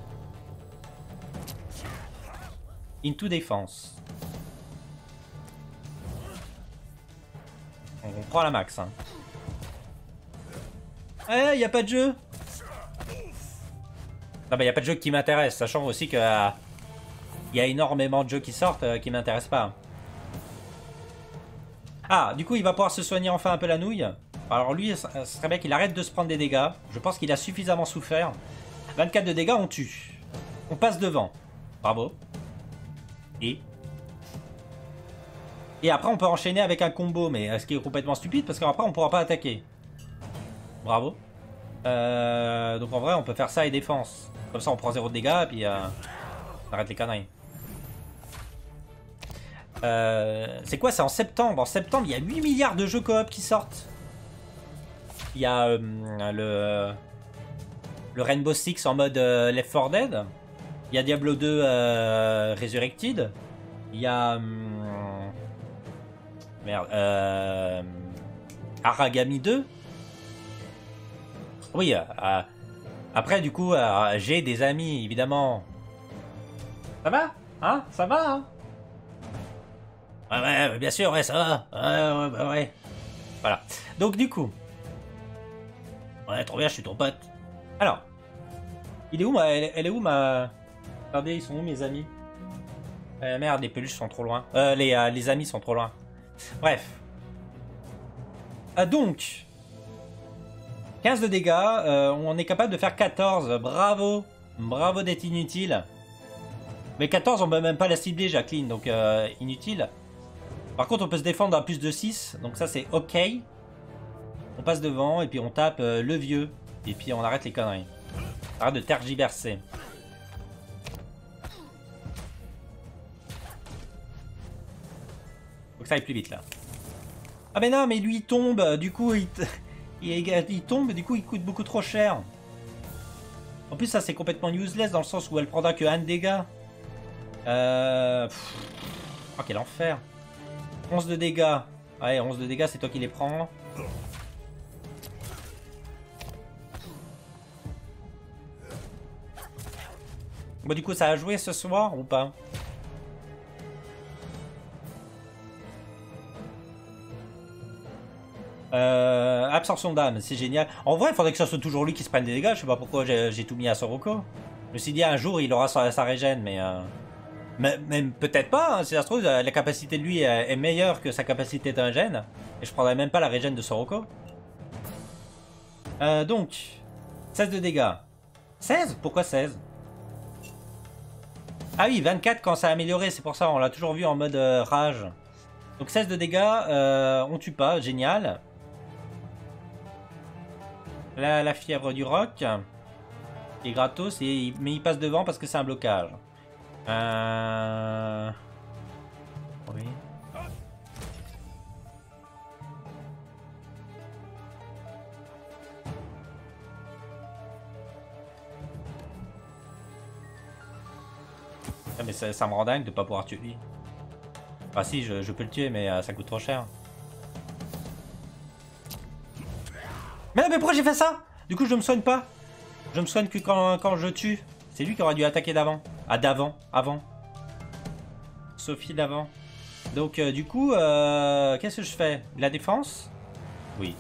Into défense. On, on prend la max. Hein. Eh, y a pas de jeu. Non, bah y a pas de jeu qui m'intéresse, sachant aussi que... Euh, il y a énormément de jeux qui sortent euh, qui m'intéressent pas. Ah, du coup, il va pouvoir se soigner enfin un peu la nouille. Alors lui, ce serait bien qu'il arrête de se prendre des dégâts. Je pense qu'il a suffisamment souffert. vingt-quatre de dégâts, on tue. On passe devant. Bravo. Et Et après, on peut enchaîner avec un combo, mais ce qui est complètement stupide, parce qu'après, on pourra pas attaquer. Bravo. Euh, donc en vrai, on peut faire ça et défense. Comme ça, on prend zéro de dégâts, et puis euh, on arrête les conneries. Euh, c'est quoi? C'est en septembre. En septembre, il y a huit milliards de jeux coop qui sortent. Il y a euh, le, le Rainbow Six en mode euh, Left four Dead. Il y a Diablo deux euh, Resurrected. Il y a... Hum, merde. Euh, Aragami deux. Oui. Euh, après, du coup, euh, j'ai des amis, évidemment. Ça va? Hein? Ça va, hein? Ouais, ouais, bien sûr, ouais, ça va. Ouais, ouais, ouais, ouais. Voilà. Donc, du coup... Ouais, trop bien, je suis ton pote. Alors. Il est où, ma... elle, elle est où, ma... Regardez, ils sont où, mes amis? euh, Merde, les peluches sont trop loin. Euh, les, euh, les amis sont trop loin. Bref. Ah, donc... quinze de dégâts. Euh, on est capable de faire quatorze. Bravo. Bravo d'être inutile. Mais quatorze, on peut même pas la cibler, Jacqueline. Donc, euh, inutile. Par contre, on peut se défendre à plus de six. Donc ça, c'est OK. On passe devant et puis on tape euh, le vieux. Et puis on arrête les conneries. Arrête de tergiverser. Faut que ça aille plus vite, là. Ah mais non, mais lui, il tombe. Du coup, il, il, il tombe. Du coup, il coûte beaucoup trop cher. En plus, ça, c'est complètement useless dans le sens où elle prendra que un dégât. Euh... Pff... Oh, quel enfer. onze de dégâts. Ouais, onze de dégâts, c'est toi qui les prends. Bon, du coup, ça a joué ce soir ou pas? euh, Absorption d'âme, c'est génial. En vrai, il faudrait que ça soit toujours lui qui se prenne des dégâts. Je sais pas pourquoi j'ai tout mis à Soroko. Je me suis dit, un jour, il aura sa, sa régène, mais... Euh... Même peut-être pas, hein, si ça se trouve, la capacité de lui est meilleure que sa capacité d'un gène. Et je prendrais même pas la régène de Soroko. Euh, donc, seize de dégâts. seize? Pourquoi seize? Ah oui, vingt-quatre quand ça a amélioré, c'est pour ça, on l'a toujours vu en mode euh, rage. Donc seize de dégâts, euh, on tue pas, génial. La, la fièvre du roc. Qui est gratos, et, mais il passe devant parce que c'est un blocage. Euh... Oui. Ah, mais ça, ça me rend dingue de pas pouvoir tuer lui. Ah si, je, je peux le tuer, mais euh, ça coûte trop cher. Mais non, mais pourquoi j'ai fait ça? Du coup, je me soigne pas. Je me soigne que quand, quand je tue. C'est lui qui aurait dû attaquer d'avant. Ah, d'avant, avant. Sophie d'avant. Donc, euh, du coup, euh, qu'est-ce que je fais? La défense? Oui.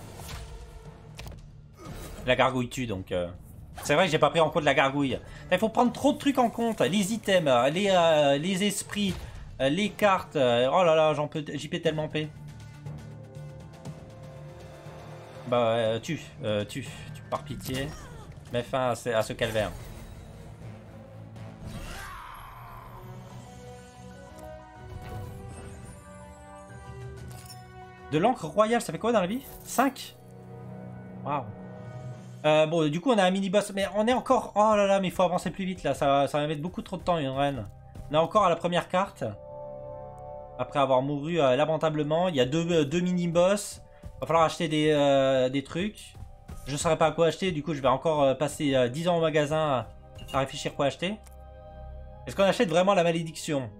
La gargouille tue, donc... Euh... C'est vrai que j'ai pas pris en compte la gargouille. Il faut prendre trop de trucs en compte. Les items, les, euh, les esprits, Euh, les cartes. Euh, oh là là, j'en peux. J P tellement P. Bah, euh, tu, euh, tu, tu, par pitié. Mets fin à ce, à ce calvaire. De l'encre royale, ça fait quoi dans la vie? cinq. Waouh. Euh, bon, du coup, on a un mini-boss. Mais on est encore... Oh là là, mais il faut avancer plus vite, là. Ça va, ça va mettre beaucoup trop de temps, une reine. On est encore à la première carte. Après avoir mouru euh, lamentablement. Il y a deux, euh, deux mini-boss. Va falloir acheter des, euh, des trucs. Je ne saurais pas quoi acheter. Du coup, je vais encore euh, passer euh, dix ans au magasin à, à réfléchir quoi acheter. Est-ce qu'on achète vraiment la malédiction?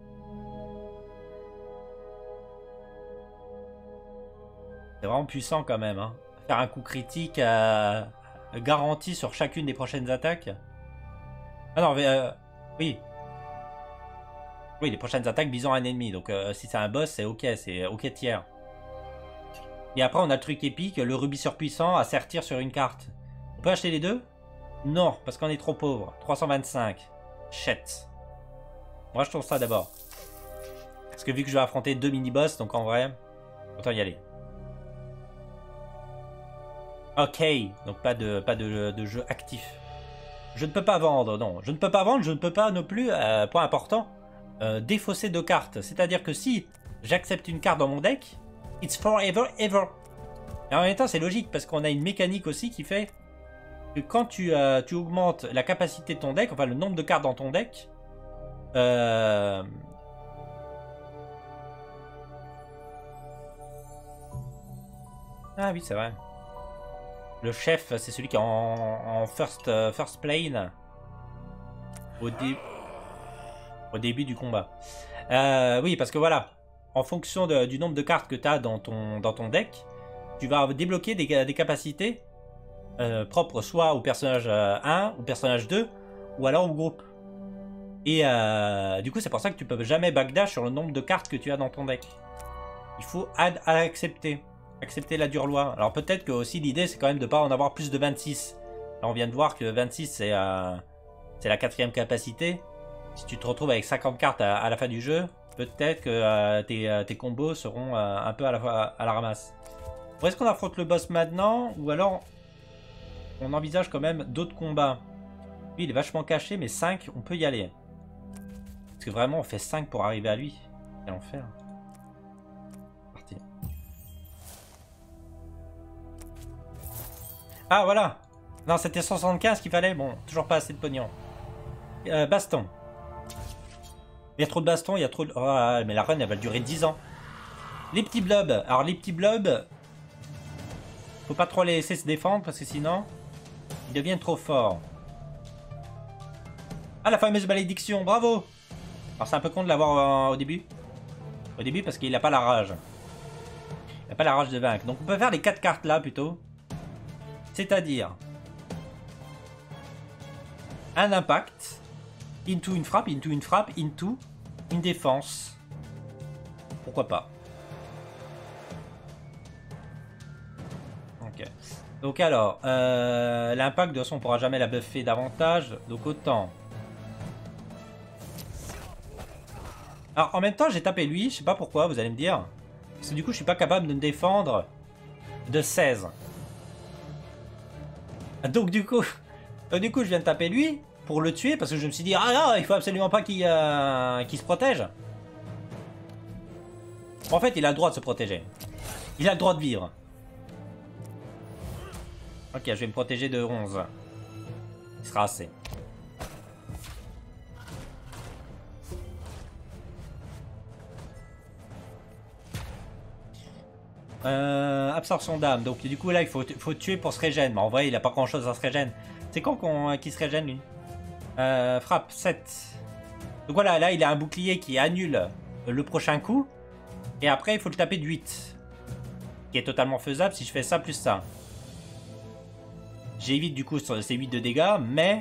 C'est vraiment puissant quand même. Hein. Faire un coup critique euh, garanti sur chacune des prochaines attaques. Ah non, mais euh, oui. Oui, les prochaines attaques visant un ennemi. Donc euh, si c'est un boss, c'est ok. C'est ok tiers. Et après, on a le truc épique, le rubis surpuissant à sertir sur une carte. On peut acheter les deux? Non, parce qu'on est trop pauvre. trois cent vingt-cinq. Shit. Moi, je trouve ça d'abord. Parce que vu que je vais affronter deux mini-boss, donc en vrai, autant y aller. Ok, donc pas de, pas de, de jeu actif. Je ne peux pas vendre, non. Je ne peux pas vendre, je ne peux pas non plus, euh, point important, euh, défausser de cartes. C'est-à-dire que si j'accepte une carte dans mon deck, it's forever, ever. Et en même temps, c'est logique, parce qu'on a une mécanique aussi qui fait que quand tu, euh, tu augmentes la capacité de ton deck, enfin le nombre de cartes dans ton deck, euh... ah oui, c'est vrai. Le chef, c'est celui qui est en, en first, uh, first plane au, dé au début du combat. Euh, oui, parce que voilà, en fonction de, du nombre de cartes que tu as dans ton, dans ton deck, tu vas débloquer des, des capacités euh, propres soit au personnage euh, un, au personnage deux, ou alors au groupe. Et euh, du coup, c'est pour ça que tu peux jamais backdash sur le nombre de cartes que tu as dans ton deck. Il faut ad à accepter. Accepter la dure loi. Alors peut-être que aussi l'idée c'est quand même de pas en avoir plus de vingt-six. Là on vient de voir que vingt-six c'est euh, c'est la quatrième capacité. Si tu te retrouves avec cinquante cartes à, à la fin du jeu, peut-être que euh, tes, euh, tes combos seront euh, un peu à la, à la ramasse. Bon, est-ce qu'on affronte le boss maintenant ou alors on envisage quand même d'autres combats? Lui il est vachement caché mais cinq on peut y aller. Parce que vraiment on fait cinq pour arriver à lui. Quel enfer. Ah voilà. Non, c'était soixante-quinze qu'il fallait. Bon, toujours pas assez de pognon. Euh, baston. Il y a trop de bastons, il y a trop de... Oh, mais la run, elle va durer dix ans. Les petits blobs. Alors, les petits blobs... Faut pas trop les laisser se défendre, parce que sinon... Ils deviennent trop forts. Ah, la fameuse malédiction, bravo. Alors, c'est un peu con de l'avoir euh, au début. Au début, parce qu'il n'a pas la rage. Il n'a pas la rage de vaincre. Donc, on peut faire les quatre cartes là, plutôt. C'est-à-dire un impact, into une frappe, into une frappe, into une défense. Pourquoi pas? Ok. Donc alors, euh, l'impact de toute façon on pourra jamais la buffer davantage, donc autant. Alors en même temps j'ai tapé lui, je sais pas pourquoi, vous allez me dire. Parce que du coup je suis pas capable de me défendre de seize. Donc du coup, donc, du coup, je viens de taper lui pour le tuer parce que je me suis dit ah non, il faut absolument pas qu'il euh, qu'il se protège. En fait, il a le droit de se protéger. Il a le droit de vivre. Ok, je vais me protéger de onze. Il sera assez. Euh, absorption d'âme. Donc du coup là il faut, faut tuer pour se régénérer. Mais en vrai il a pas grand chose à se régénérer. C'est quand qu'on qui se régène lui euh, frappe sept. Donc voilà, là il a un bouclier qui annule le prochain coup. Et après il faut le taper de huit. Qui est totalement faisable si je fais ça plus ça. J'évite du coup ces huit de dégâts. Mais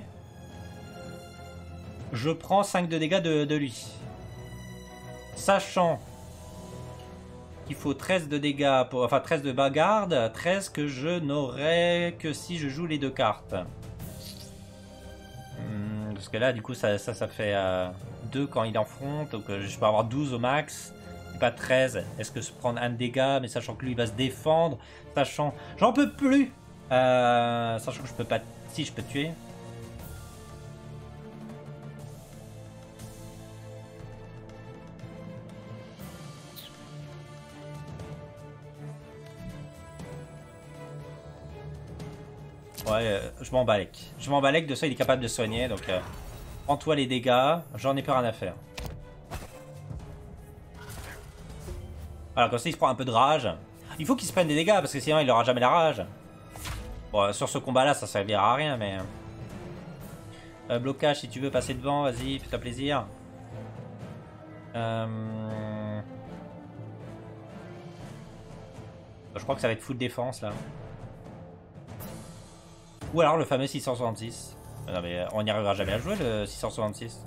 je prends cinq de dégâts de, de lui. Sachant il faut treize de dégâts, pour, enfin treize de bagarde, treize que je n'aurai que si je joue les deux cartes. Hmm, parce que là, du coup, ça, ça, ça fait euh, deux quand il est en front, donc euh, je peux avoir douze au max. Et pas treize. Est-ce que se prendre un dégât, mais sachant que lui il va se défendre, sachant... J'en peux plus euh, Sachant que je peux pas... Si, je peux tuer. Ouais, euh, je m'en balèque. Je m'en balèque, de ça il est capable de soigner, donc... Euh, prends-toi les dégâts, j'en ai pas rien à faire. Voilà, comme ça il se prend un peu de rage. Il faut qu'il se prenne des dégâts, parce que sinon il aura jamais la rage. Bon, sur ce combat-là, ça servira à rien, mais... Euh, blocage, si tu veux passer devant, vas-y, fais-toi plaisir. Euh... Je crois que ça va être full défense, là. Ou alors le fameux six cent soixante-six. Non mais on n'y arrivera jamais à jouer le six cent soixante-six.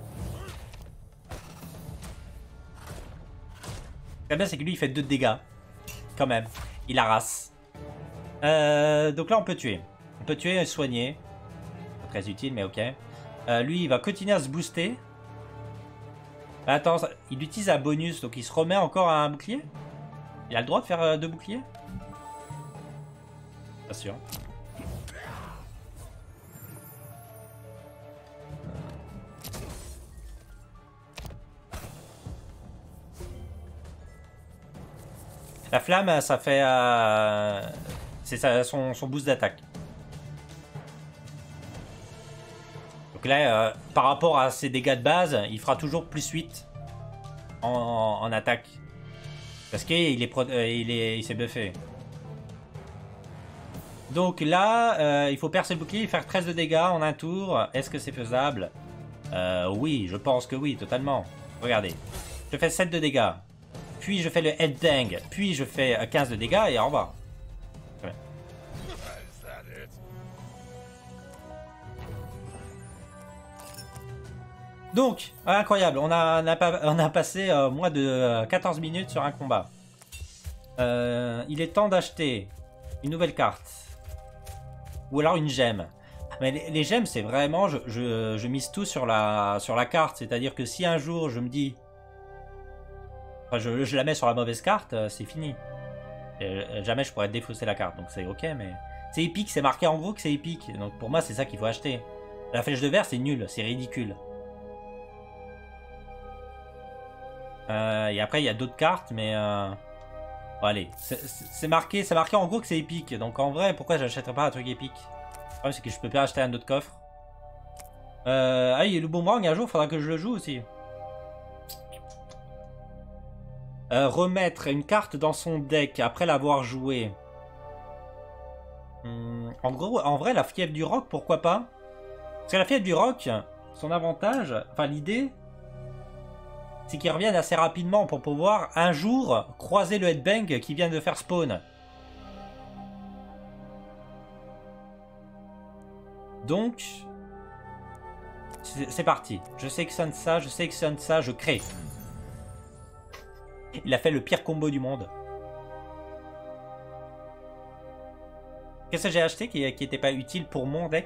Ce qui est bien c'est que lui il fait deux de dégâts. Quand même. Il arrasse. Euh, donc là on peut tuer. On peut tuer et soigner. Pas très utile mais ok. Euh, lui il va continuer à se booster. Attends, ça... il utilise un bonus donc il se remet encore à un bouclier. Il a le droit de faire euh, deux boucliers? Pas sûr. La flamme, ça fait... Euh, c'est son, son boost d'attaque. Donc là, euh, par rapport à ses dégâts de base, il fera toujours plus huit en, en, en attaque. Parce qu'il est, pro, euh, il est, il s'est buffé. Donc là, euh, il faut percer le bouclier et faire treize de dégâts en un tour. Est-ce que c'est faisable? euh, Oui, je pense que oui, totalement. Regardez. Je fais sept de dégâts. Puis je fais le headbang, puis je fais quinze de dégâts et au revoir. Ouais. Donc, incroyable, on a, on a, on a passé euh, moins de quatorze minutes sur un combat. Euh, il est temps d'acheter une nouvelle carte. Ou alors une gemme. Mais les, les gemmes, c'est vraiment, je, je, je mise tout sur la, sur la carte. C'est-à-dire que si un jour je me dis... Enfin, je, je la mets sur la mauvaise carte, c'est fini. Et jamais je pourrais défausser la carte, donc c'est ok, mais... C'est épique, c'est marqué en gros que c'est épique. Donc pour moi, c'est ça qu'il faut acheter. La flèche de verre, c'est nul, c'est ridicule. Euh, et après, il y a d'autres cartes, mais... Euh... Bon, allez, c'est marqué, c'est marqué en gros que c'est épique. Donc en vrai, pourquoi j'achèterais pas un truc épique? Le problème, c'est que je peux pas acheter un autre coffre. Euh... Ah, il y a le boomerang, un jour, faudra que je le joue aussi. Euh, remettre une carte dans son deck après l'avoir joué. Hum, en gros, en vrai, la fièvre du roc, pourquoi pas? Parce que la fièvre du roc, son avantage, enfin l'idée, c'est qu'il revienne assez rapidement pour pouvoir un jour croiser le headbang qui vient de faire spawn. Donc, c'est parti. Je sélectionne ça, je sélectionne ça, je crée. Il a fait le pire combo du monde. Qu'est-ce que j'ai acheté qui n'était pas utile pour mon deck?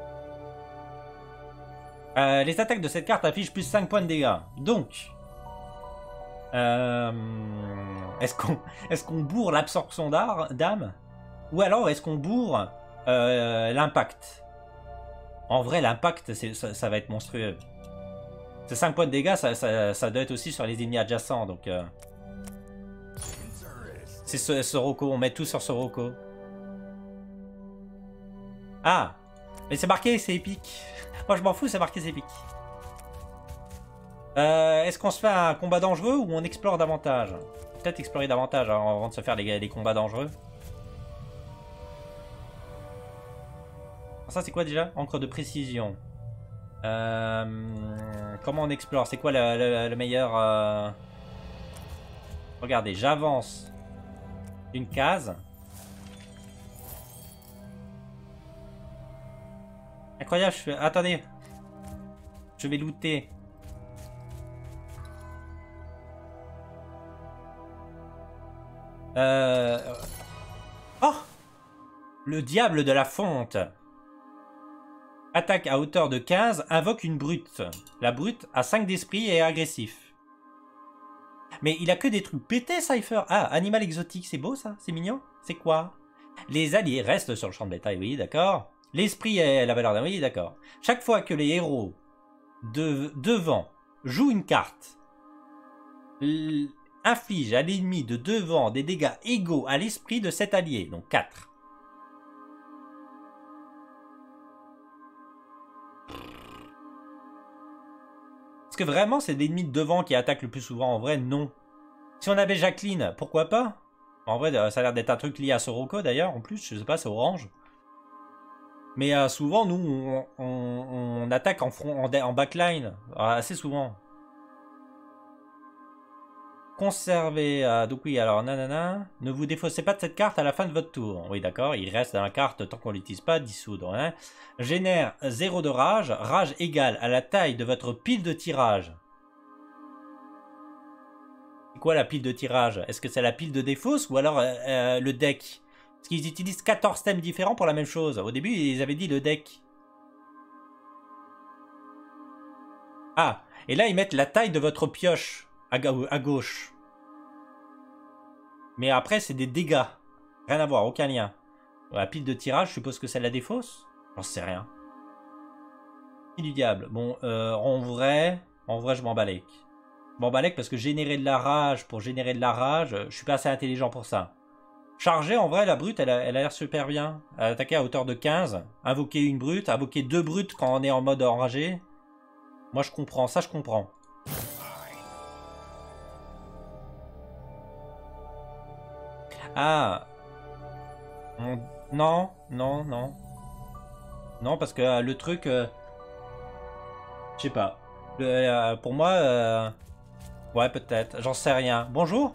euh, Les attaques de cette carte affichent plus cinq points de dégâts. Donc, euh, est-ce qu'on est-ce qu'on bourre l'absorption d'âme? Ou alors est-ce qu'on bourre euh, l'impact? En vrai, l'impact, ça, ça va être monstrueux. Ces cinq points de dégâts, ça, ça, ça doit être aussi sur les ennemis adjacents. Donc, euh, c'est ce, ce Rocco, on met tout sur ce Rocco. Ah, mais c'est marqué, c'est épique. Moi, je m'en fous, c'est marqué, c'est épique. Euh, Est-ce qu'on se fait un combat dangereux ou on explore davantage? Peut-être explorer davantage hein, avant de se faire les, les combats dangereux. Ça, c'est quoi déjà? Encre de précision. Euh, comment on explore? C'est quoi le, le, le meilleur euh... Regardez, j'avance une case. Incroyable, je fais... Attendez. Je vais looter. Euh... Oh! Le diable de la fonte. Attaque à hauteur de quinze, invoque une brute. La brute a cinq d'esprit et est agressif. Mais il a que des trucs pétés, Cypher. Ah, animal exotique, c'est beau ça? C'est mignon? C'est quoi? Les alliés restent sur le champ de bataille, oui, d'accord. L'esprit est la valeur d'un, oui, d'accord. Chaque fois que les héros de, devant jouent une carte, inflige à l'ennemi de devant des dégâts égaux à l'esprit de cet allié, donc quatre. Est-ce que vraiment c'est l'ennemi de devant qui attaque le plus souvent? En vrai, non. Si on avait Jacqueline, pourquoi pas? En vrai, ça a l'air d'être un truc lié à Soroko d'ailleurs, en plus, je sais pas, c'est orange. Mais euh, souvent, nous, on, on, on attaque en, front, en, en backline, assez souvent. Conserver, euh, donc oui, alors nanana, ne vous défaussez pas de cette carte à la fin de votre tour. Oui, d'accord, il reste dans la carte tant qu'on l'utilise pas, dissoudre. Hein. Génère zéro de rage, rage égale à la taille de votre pile de tirage. C'est quoi la pile de tirage? Est-ce que c'est la pile de défausse ou alors euh, euh, le deck? Parce qu'ils utilisent quatorze thèmes différents pour la même chose. Au début, ils avaient dit le deck. Ah, et là, ils mettent la taille de votre pioche à, ga à gauche. Mais après, c'est des dégâts. Rien à voir, aucun lien. La pile de tirage, je suppose que c'est la défausse? J'en sais rien. Qui du diable? Bon, euh, en vrai, en vrai, je m'en balèque. Je m'en balèque parce que générer de la rage pour générer de la rage, je suis pas assez intelligent pour ça. Charger, en vrai, la brute, elle a l'air super bien. Attaquer à hauteur de quinze. Invoquer une brute. Invoquer deux brutes quand on est en mode enragé. Moi, je comprends. Ça, je comprends. Ah. On... Non, non, non. Non, parce que euh, le truc... Euh... Je sais pas. Le, euh, pour moi... Euh... Ouais, peut-être. J'en sais rien. Bonjour.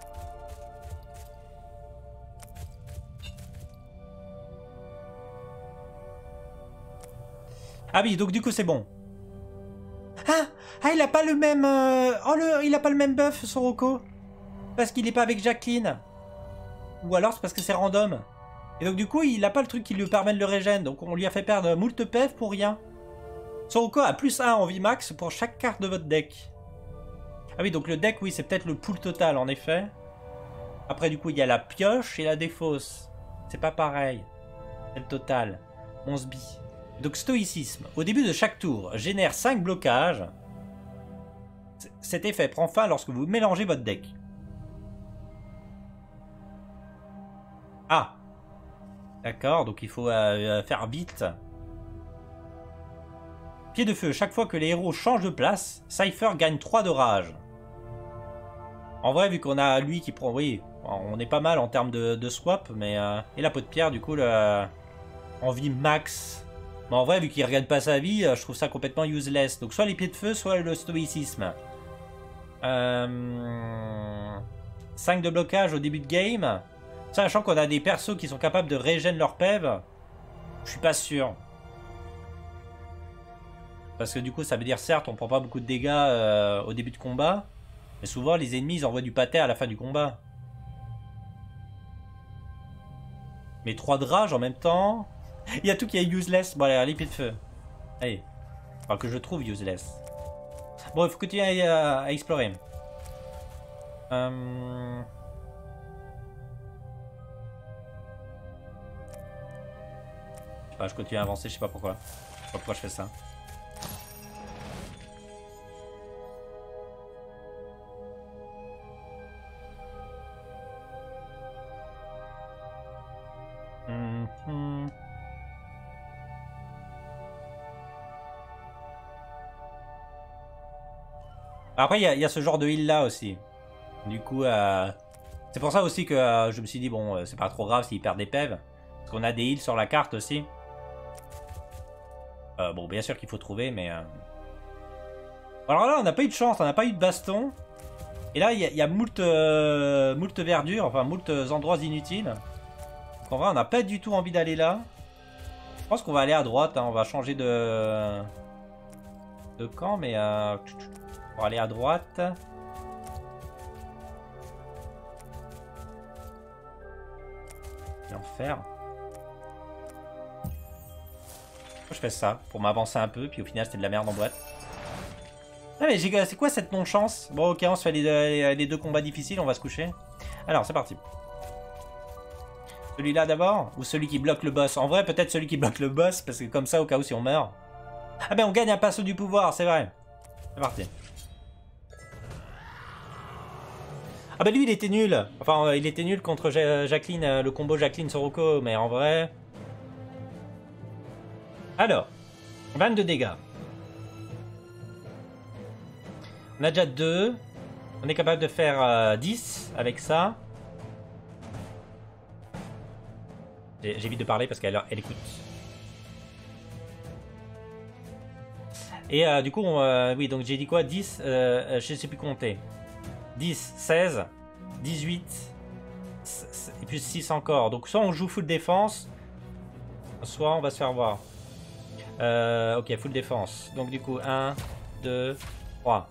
Ah oui, donc du coup c'est bon. Ah, ah il a pas le même... Euh... Oh, le... il a pas le même buff, Soroko. Parce qu'il est pas avec Jacqueline. Ou alors c'est parce que c'est random. Et donc du coup, il a pas le truc qui lui permet de le régène. Donc on lui a fait perdre moult P F pour rien. Soroko a plus un en vie max pour chaque carte de votre deck. Ah oui, donc le deck, oui, c'est peut-être le pool total, en effet. Après, du coup, il y a la pioche et la défausse. C'est pas pareil. C'est le total. onze billes. Donc stoïcisme. Au début de chaque tour, génère cinq blocages. Cet effet prend fin lorsque vous mélangez votre deck. Ah. D'accord, donc il faut euh, faire vite. Pied de feu. Chaque fois que les héros changent de place, Cypher gagne trois de rage. En vrai, vu qu'on a lui qui prend... Oui, on est pas mal en termes de, de swap, mais... Euh, et la peau de pierre, du coup, le, en vie max... Mais en vrai, vu qu'il ne regagne pas sa vie, je trouve ça complètement useless. Donc soit les pieds de feu, soit le stoïcisme. Euh... cinq de blocage au début de game. Sachant qu'on a des persos qui sont capables de régénérer leur P E V, je suis pas sûr. Parce que du coup, ça veut dire, certes, on prend pas beaucoup de dégâts euh, au début de combat. Mais souvent, les ennemis, ils envoient du pâté à la fin du combat. Mais trois de rage en même temps... Il y a tout qui est useless. Bon, allez, allez, pied de feu. Allez. Enfin, que je trouve useless. Bon, il faut continuer à, à explorer. Euh... Je sais pas, je continue à avancer, je sais pas pourquoi. Je sais pas pourquoi je fais ça. Mm-hmm. Après, il y, y a ce genre de heal là aussi. Du coup, euh, c'est pour ça aussi que euh, je me suis dit, bon, euh, c'est pas trop grave s'il perd des P E V. Parce qu'on a des heals sur la carte aussi. Euh, bon, bien sûr qu'il faut trouver, mais... Euh... Alors là, on n'a pas eu de chance, on n'a pas eu de baston. Et là, il y, y a moult, euh, moult verdure, enfin, moult endroits inutiles. Donc, en vrai, on n'a pas du tout envie d'aller là. Je pense qu'on va aller à droite, hein, on va changer de... de camp, mais... Euh... On va aller à droite. L'enfer. Je je fasse ça, pour m'avancer un peu, puis au final c'était de la merde en boîte. Ah mais c'est quoi cette non-chance? Bon ok, on se fait les deux, les deux combats difficiles, on va se coucher. Alors c'est parti. Celui-là d'abord, ou celui qui bloque le boss? En vrai peut-être celui qui bloque le boss, parce que comme ça au cas où si on meurt. Ah ben on gagne un pinceau du pouvoir, c'est vrai. C'est parti. Ah bah lui il était nul. Enfin il était nul contre ja Jacqueline, le combo Jacqueline-Soroko, mais en vrai... Alors, vingt-deux dégâts. On a déjà deux. On est capable de faire euh, dix avec ça. J'évite de parler parce qu'elle elle écoute. Et euh, du coup, on, euh, oui, donc j'ai dit quoi? dix, euh, je ne sais plus compter. dix, seize, dix-huit, et puis six encore. Donc soit on joue full défense, soit on va se faire voir. Euh, ok, full défense. Donc du coup, un, deux, trois.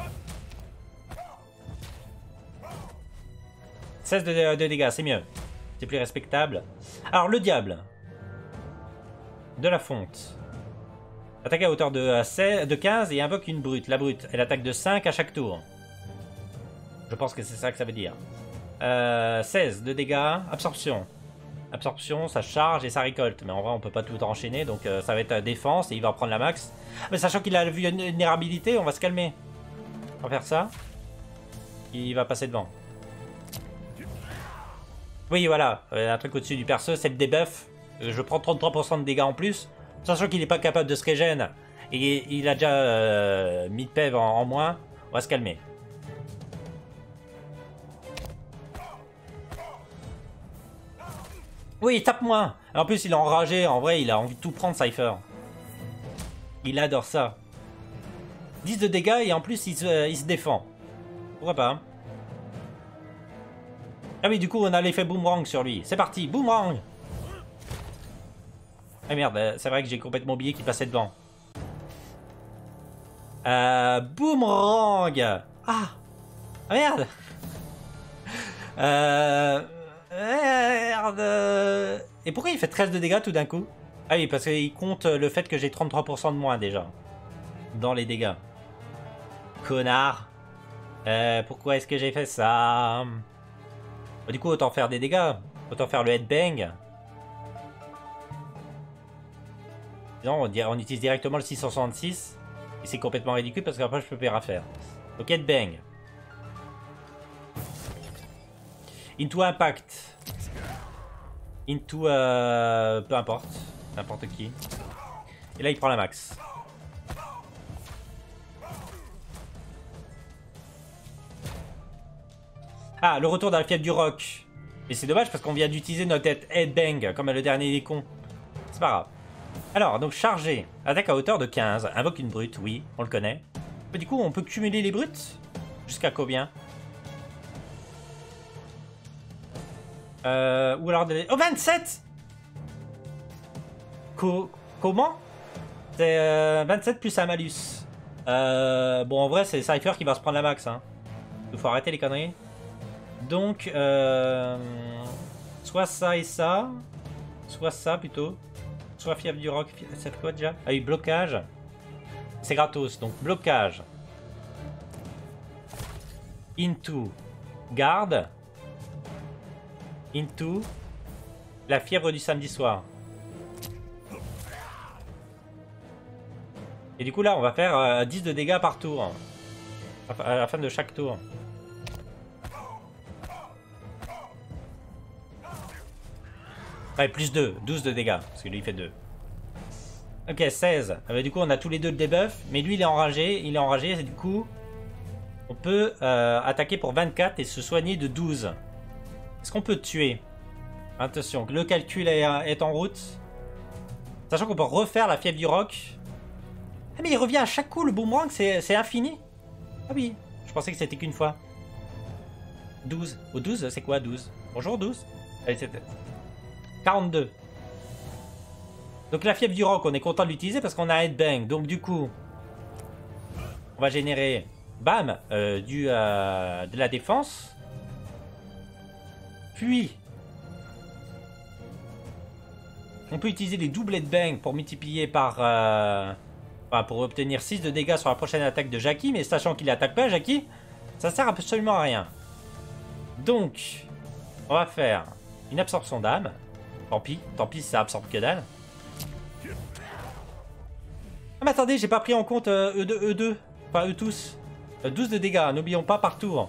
seize de, de dégâts, c'est mieux. C'est plus respectable. Alors, le diable. De la fonte. Attaque à hauteur de, seize, de quinze et invoque une brute. La brute, elle attaque de cinq à chaque tour. Je pense que c'est ça que ça veut dire. Euh, seize de dégâts. Absorption. Absorption, ça charge et ça récolte. Mais en vrai, on peut pas tout enchaîner. Donc, euh, ça va être défense et il va prendre la max. Mais sachant qu'il a la vulnérabilité, on va se calmer. On va faire ça. Il va passer devant. Oui, voilà, euh, un truc au-dessus du perso, c'est le debuff. Euh, je prends trente-trois pour cent de dégâts en plus, sachant qu'il n'est pas capable de se régène. Et il a déjà euh, mis de P E V en, en moins. On va se calmer. Oui, tape moins. En plus, il est enragé. En vrai, il a envie de tout prendre, Cypher. Il adore ça. dix de dégâts et en plus, il se, il se défend. Pourquoi pas, hein? Ah oui, du coup, on a l'effet boomerang sur lui. C'est parti, boomerang. Ah merde, c'est vrai que j'ai complètement oublié qu'il passait devant. Euh, boomerang. Ah, ah merde. Euh, merde. Et pourquoi il fait treize de dégâts tout d'un coup? Ah oui, parce qu'il compte le fait que j'ai trente-trois pour cent de moins déjà. Dans les dégâts. Connard. Euh, pourquoi est-ce que j'ai fait ça? Du coup, autant faire des dégâts. Autant faire le headbang. Non, on, on utilise directement le six cent soixante-six. Et c'est complètement ridicule parce qu'après, je peux plus rien faire. Donc, headbang. Into impact. Into... Euh, peu importe. N'importe qui. Et là, il prend la max. Ah, le retour dans la fièvre du roc. Et c'est dommage parce qu'on vient d'utiliser notre tête headbang comme le dernier des cons. C'est pas grave. Alors, donc chargé. Attaque à hauteur de quinze. Invoque une brute, oui, on le connaît. Mais du coup, on peut cumuler les brutes. Jusqu'à combien? Euh, ou alors... De... Oh, vingt-sept. Co Comment? C'est euh, vingt-sept plus un malus. Euh, bon, en vrai, c'est Cypher qui va se prendre la max. Hein. Il faut arrêter les conneries. Donc, euh, soit ça et ça, soit ça plutôt, soit fièvre du roc, ça fait quoi déjà? Ah oui, blocage, c'est gratos, donc blocage, into, garde, into, la fièvre du samedi soir. Et du coup là, on va faire euh, dix de dégâts par tour, à la fin de chaque tour. Ouais, plus deux, douze de dégâts, parce que lui il fait deux. Ok, seize. Ah bah, du coup, on a tous les deux le debuff, mais lui il est enragé, il est enragé, et du coup, on peut euh, attaquer pour vingt-quatre et se soigner de douze. Est-ce qu'on peut tuer? Attention, le calcul est, est en route. Sachant qu'on peut refaire la fièvre du roc. Ah, mais il revient à chaque coup, le boomerang, c'est infini. Ah oui, je pensais que c'était qu'une fois. douze. Au douze, c'est quoi douze? Bonjour douze. Allez, c'était... quarante-deux. Donc la fièvre du roc, on est content de l'utiliser parce qu'on a headbang. Donc du coup, on va générer, bam, euh, du, euh, de la défense. Puis, On peut utiliser les doubles headbang pour multiplier par... Euh, enfin, pour obtenir six de dégâts sur la prochaine attaque de Jackie, mais sachant qu'il attaque pas, Jackie, ça sert absolument à rien. Donc, on va faire une absorption d'âme. Tant pis, tant pis si ça absorbe que dalle. Ah mais attendez, j'ai pas pris en compte euh, eux deux, eux deux. Enfin eux tous. Euh, douze de dégâts, n'oublions pas par tour.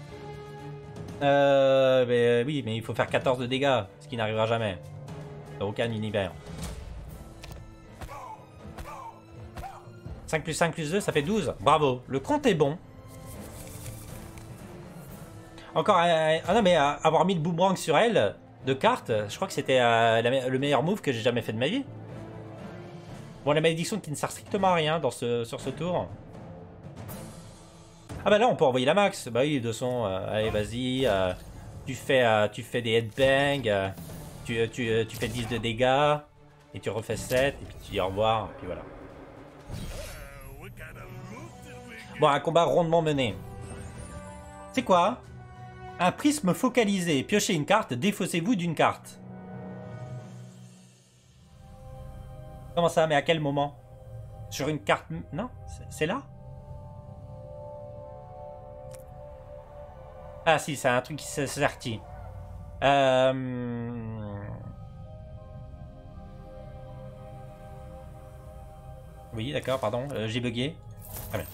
Euh, mais, oui, mais il faut faire quatorze de dégâts, ce qui n'arrivera jamais. Dans aucun univers. cinq plus cinq plus deux, ça fait douze. Bravo, le compte est bon. Encore un... Ah non mais euh, avoir mis le boomerang sur elle, de carte, je crois que c'était euh, la... le meilleur move que j'ai jamais fait de ma vie. Bon, la malédiction qui ne sert strictement à rien dans ce... sur ce tour. Ah bah là on peut envoyer la max. Bah oui, de son, euh, allez vas-y, euh, tu fais euh, tu fais des headbangs, euh, tu, tu, tu fais dix de dégâts, et tu refais sept, et puis tu dis au revoir, et puis voilà. Bon, un combat rondement mené. C'est quoi? Un prisme focalisé. Piochez une carte, défaussez-vous d'une carte. Comment ça? Mais à quel moment? Sur une carte... Non? C'est là? Ah si, c'est un truc qui s'est sorti. Euh... Oui, d'accord, pardon, euh, j'ai bugué. Très bien.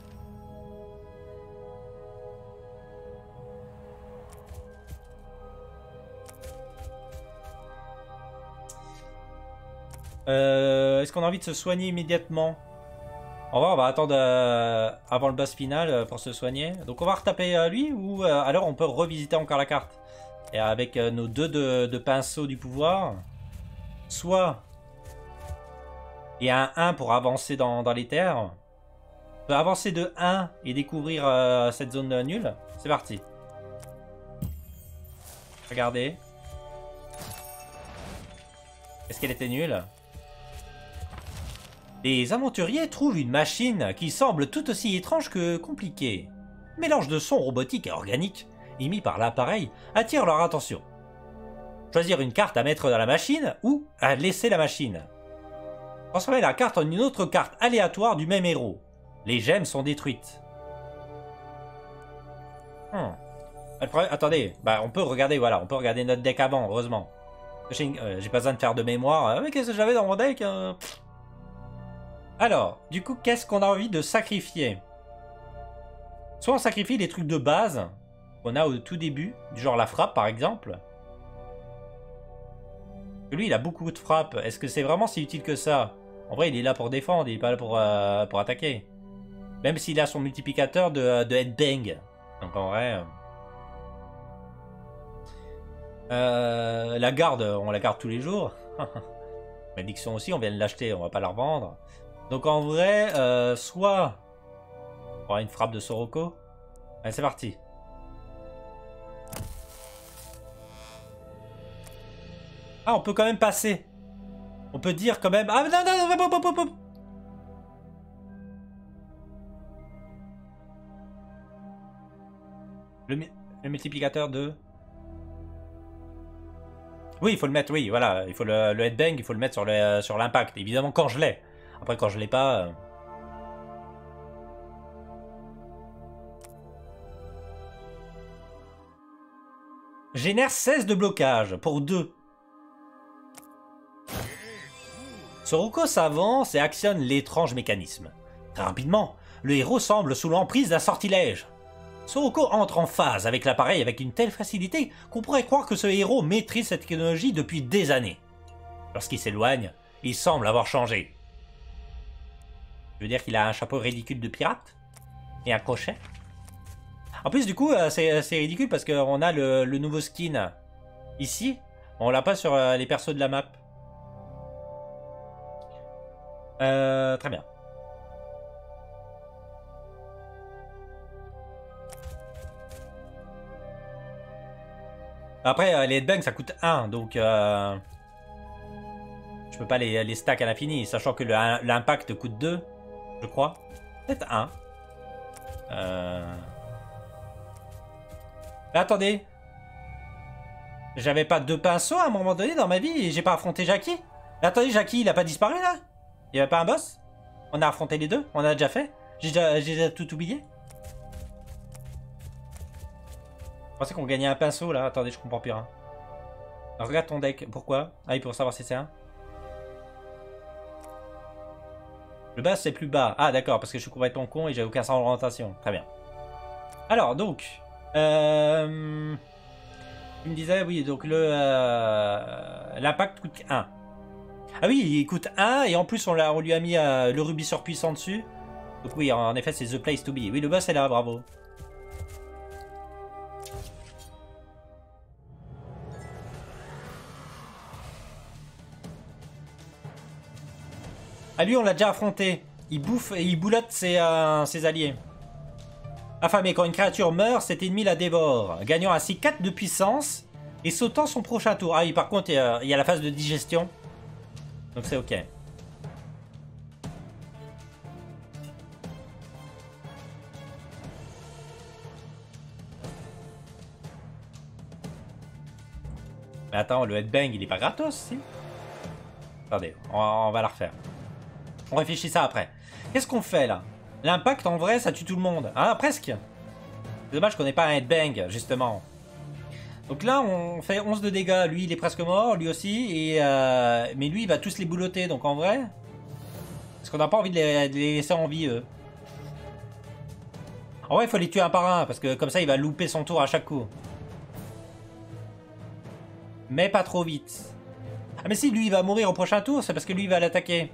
Euh, Est-ce qu'on a envie de se soigner immédiatement? On va, on va attendre euh, avant le boss final euh, pour se soigner. Donc on va retaper euh, lui ou euh, alors on peut revisiter encore la carte. Et avec euh, nos deux de, de pinceaux du pouvoir. Soit il y a un un pour avancer dans, dans les terres. On peut avancer de un et découvrir euh, cette zone euh, nulle. C'est parti. Regardez. Est-ce qu'elle était nulle? Les aventuriers trouvent une machine qui semble tout aussi étrange que compliquée. Mélange de sons robotiques et organiques émis par l'appareil attire leur attention. Choisir une carte à mettre dans la machine ou à laisser la machine. Transformer la carte en une autre carte aléatoire du même héros. Les gemmes sont détruites. Hmm. Attendez, bah on peut regarder, voilà, on peut regarder notre deck avant, heureusement. J'ai euh, pas besoin de faire de mémoire. Ah, mais qu'est-ce que j'avais dans mon deck euh... Alors, du coup, qu'est-ce qu'on a envie de sacrifier? Soit on sacrifie les trucs de base qu'on a au tout début, du genre la frappe par exemple. Lui, il a beaucoup de frappe. Est-ce que c'est vraiment si utile que ça? En vrai, il est là pour défendre, il est pas là pour, euh, pour attaquer. Même s'il a son multiplicateur de, de headbang. Donc en vrai... Euh, la garde, on la garde tous les jours. Malédiction aussi, on vient de l'acheter, on va pas la revendre. Donc en vrai, euh, soit on aura une frappe de Soroko. Allez, c'est parti. Ah, on peut quand même passer. On peut dire quand même... Ah, non, non, non, non, non, non. Le, le multiplicateur de... Oui, il faut le mettre, oui, voilà. Il faut le, le headbang, il faut le mettre sur le, sur l'impact. Évidemment, quand je l'ai. Après, quand je l'ai pas... Euh... Génère seize de blocage pour deux. Soroko s'avance et actionne l'étrange mécanisme. Très rapidement, le héros semble sous l'emprise d'un sortilège. Soroko entre en phase avec l'appareil avec une telle facilité qu'on pourrait croire que ce héros maîtrise cette technologie depuis des années. Lorsqu'il s'éloigne, il semble avoir changé. Je veux dire qu'il a un chapeau ridicule de pirate et un crochet. En plus, du coup, c'est ridicule parce qu'on a le, le nouveau skin ici. On l'a pas sur les persos de la map. Euh, très bien. Après, les headbangs, ça coûte un, donc... Euh, je peux pas les, les stack à l'infini, sachant que l'impact coûte deux, je crois. Peut-être un. Euh... Mais attendez. J'avais pas deux pinceaux à un moment donné dans ma vie et j'ai pas affronté Jackie. Mais attendez, Jackie, il a pas disparu là? Il y avait pas un boss? On a affronté les deux? On a déjà fait? J'ai déjà, j'ai déjà tout oublié? Je pensais qu'on gagnait un pinceau là. Attendez, je comprends plus rien. Alors, regarde ton deck. Pourquoi? Ah, il pour savoir si c'est un. Le bas c'est plus bas. Ah d'accord, parce que je suis complètement con et j'ai aucun sens d'orientation. Très bien. Alors donc, euh, tu me disais oui, donc le euh, l'impact coûte un. Ah oui, il coûte un et en plus on, l'a, on lui a mis euh, le rubis surpuissant dessus. Donc oui, en effet c'est the place to be. Oui, le boss est là, bravo. Ah lui on l'a déjà affronté. Il bouffe et il boulotte ses, euh, ses alliés. Affamé, quand une créature meurt, cet ennemi la dévore, gagnant ainsi quatre de puissance et sautant son prochain tour. Ah oui, par contre, il y a, il y a la phase de digestion. Donc c'est ok. Mais attends, le headbang, il est pas gratos, si? Attendez, on, on va la refaire. On réfléchit ça après. Qu'est-ce qu'on fait, là? L'impact, en vrai, ça tue tout le monde. Ah, presque. C'est dommage qu'on n'ait pas un headbang, justement. Donc là, on fait onze de dégâts. Lui, il est presque mort, lui aussi. Et euh... Mais lui, il va tous les boulotter. Donc en vrai... Parce qu'on n'a pas envie de les, de les laisser en vie, eux. En vrai, il faut les tuer un par un. Parce que comme ça, il va louper son tour à chaque coup. Mais pas trop vite. Ah mais si, lui, il va mourir au prochain tour. C'est parce que lui, il va l'attaquer.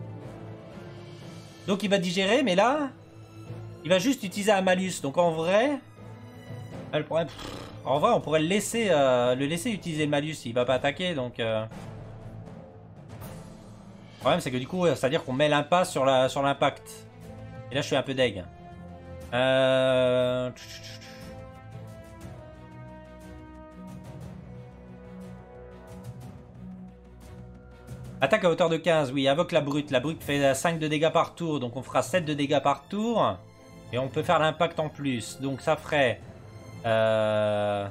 Donc il va digérer, mais là... Il va juste utiliser un malus. Donc en vrai... Le problème... En vrai, on pourrait le laisser, euh, le laisser utiliser le malus. Il va pas attaquer, donc... Euh... Le problème, c'est que du coup, c'est-à-dire qu'on met l'impasse sur la, sur l'impact. Et là, je suis un peu deg. Euh... Attaque à hauteur de quinze, oui, invoque la brute. La brute fait cinq de dégâts par tour, donc on fera sept de dégâts par tour. Et on peut faire l'impact en plus. Donc ça ferait... Euh...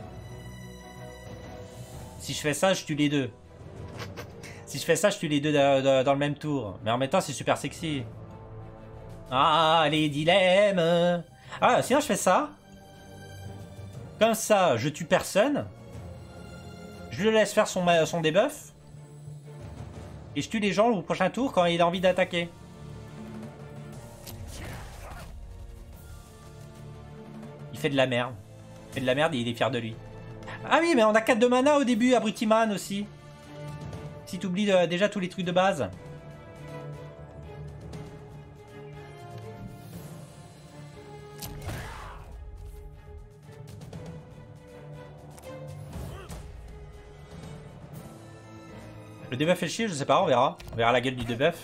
Si je fais ça, je tue les deux. Si je fais ça, je tue les deux dans le même tour. Mais en même temps, c'est super sexy. Ah, les dilemmes. Ah, sinon je fais ça. Comme ça, je tue personne. Je le laisse faire son, son debuff. Et je tue les gens au prochain tour quand il a envie d'attaquer. Il fait de la merde. Il fait de la merde et il est fier de lui. Ah oui, mais on a quatre de mana au début, Abruti-Man aussi. Si tu oublies euh, déjà tous les trucs de base. Le debuff fait chier, je sais pas, on verra. On verra la gueule du debuff.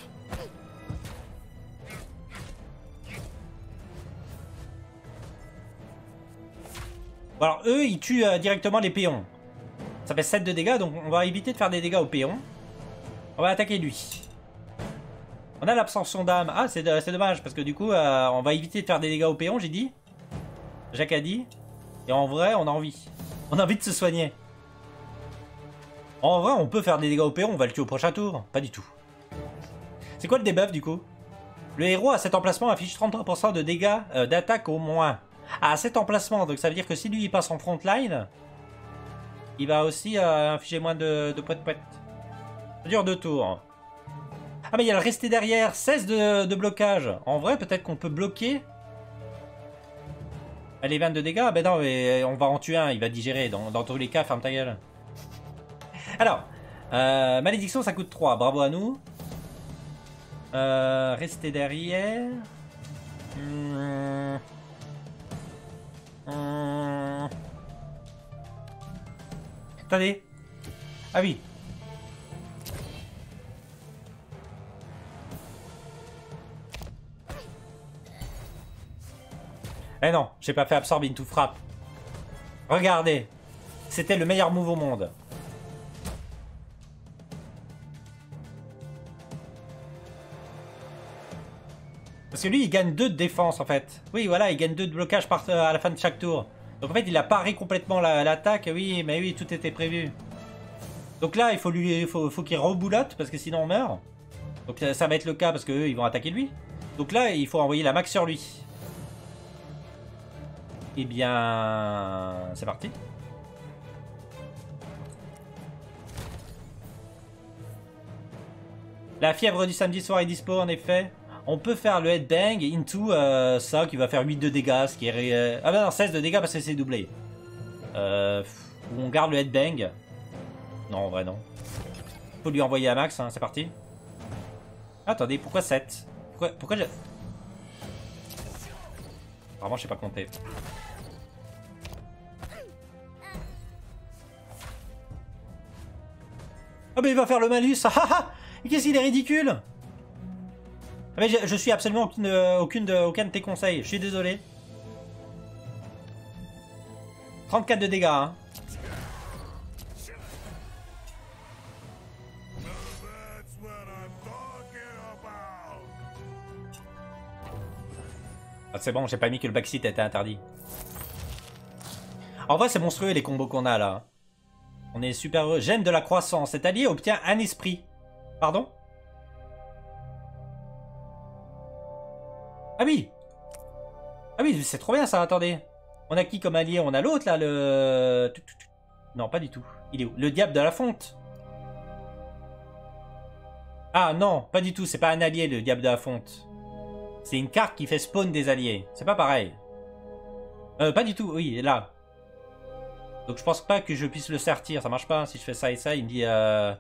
Bon alors eux, ils tuent euh, directement les péons. Ça fait sept de dégâts, donc on va éviter de faire des dégâts aux péons. On va attaquer lui. On a l'absorption d'âme. Ah, c'est dommage, parce que du coup, euh, on va éviter de faire des dégâts aux péons, j'ai dit. Jacques a dit. Et en vrai, on a envie. On a envie de se soigner. En vrai, on peut faire des dégâts au péon, on va le tuer au prochain tour. Pas du tout. C'est quoi le debuff du coup? Le héros à cet emplacement affiche trente-trois pour cent de dégâts euh, d'attaque au moins. Ah, à cet emplacement, donc ça veut dire que si lui il passe en frontline, il va aussi euh, infliger moins de, de poète poète. Ça dure deux tours. Ah mais il y a le rester derrière, seize de, de blocage. En vrai, peut-être qu'on peut bloquer. Les vingt de dégâts. Ben non, mais on va en tuer un, il va digérer. Dans, dans tous les cas, ferme ta gueule. Alors, euh, malédiction ça coûte trois, bravo à nous. Euh, rester derrière. Hum. Hum. Attendez. Ah oui. Eh non, j'ai pas fait absorbe into frappe. Regardez. C'était le meilleur move au monde. Parce que lui, il gagne deux de défense, en fait. Oui, voilà, il gagne deux de blocage par, à la fin de chaque tour. Donc en fait, il a paré complètement l'attaque. La, oui, mais oui, tout était prévu. Donc là, il faut lui, faut, faut qu'il reboulotte parce que sinon on meurt. Donc ça, ça va être le cas parce qu'eux, ils vont attaquer lui. Donc là, il faut envoyer la max sur lui. Eh bien, c'est parti. La fièvre du samedi soir est dispo en effet. On peut faire le headbang into euh, ça qui va faire huit de dégâts. Ce qui est, euh... Ah bah non, seize de dégâts parce que c'est doublé. Euh, on garde le headbang. Non, en vrai non. Faut lui envoyer à max, hein, c'est parti. Attendez, pourquoi sept? Pourquoi, pourquoi je... Vraiment, je sais pas compter. Ah mais il va faire le malus. Ah ah. Qu'est-ce qu'il est ridicule. Ah mais je, je suis absolument aucune, euh, aucune de, aucun de tes conseils. Je suis désolé. trente-quatre de dégâts. Hein. Ah, c'est bon, j'ai pas mis que le backseat était interdit. En vrai, c'est monstrueux les combos qu'on a là. On est super heureux. Gemme de la croissance. Cet allié obtient un esprit. Pardon? Ah oui. Ah oui, c'est trop bien ça, attendez. On a qui comme allié? On a l'autre là, le... Non, pas du tout. Il est où? Le diable de la fonte. Ah non, pas du tout, c'est pas un allié le diable de la fonte. C'est une carte qui fait spawn des alliés. C'est pas pareil. Euh, pas du tout, oui, là. Donc je pense pas que je puisse le sortir, ça marche pas. Si je fais ça et ça, il me dit... Euh...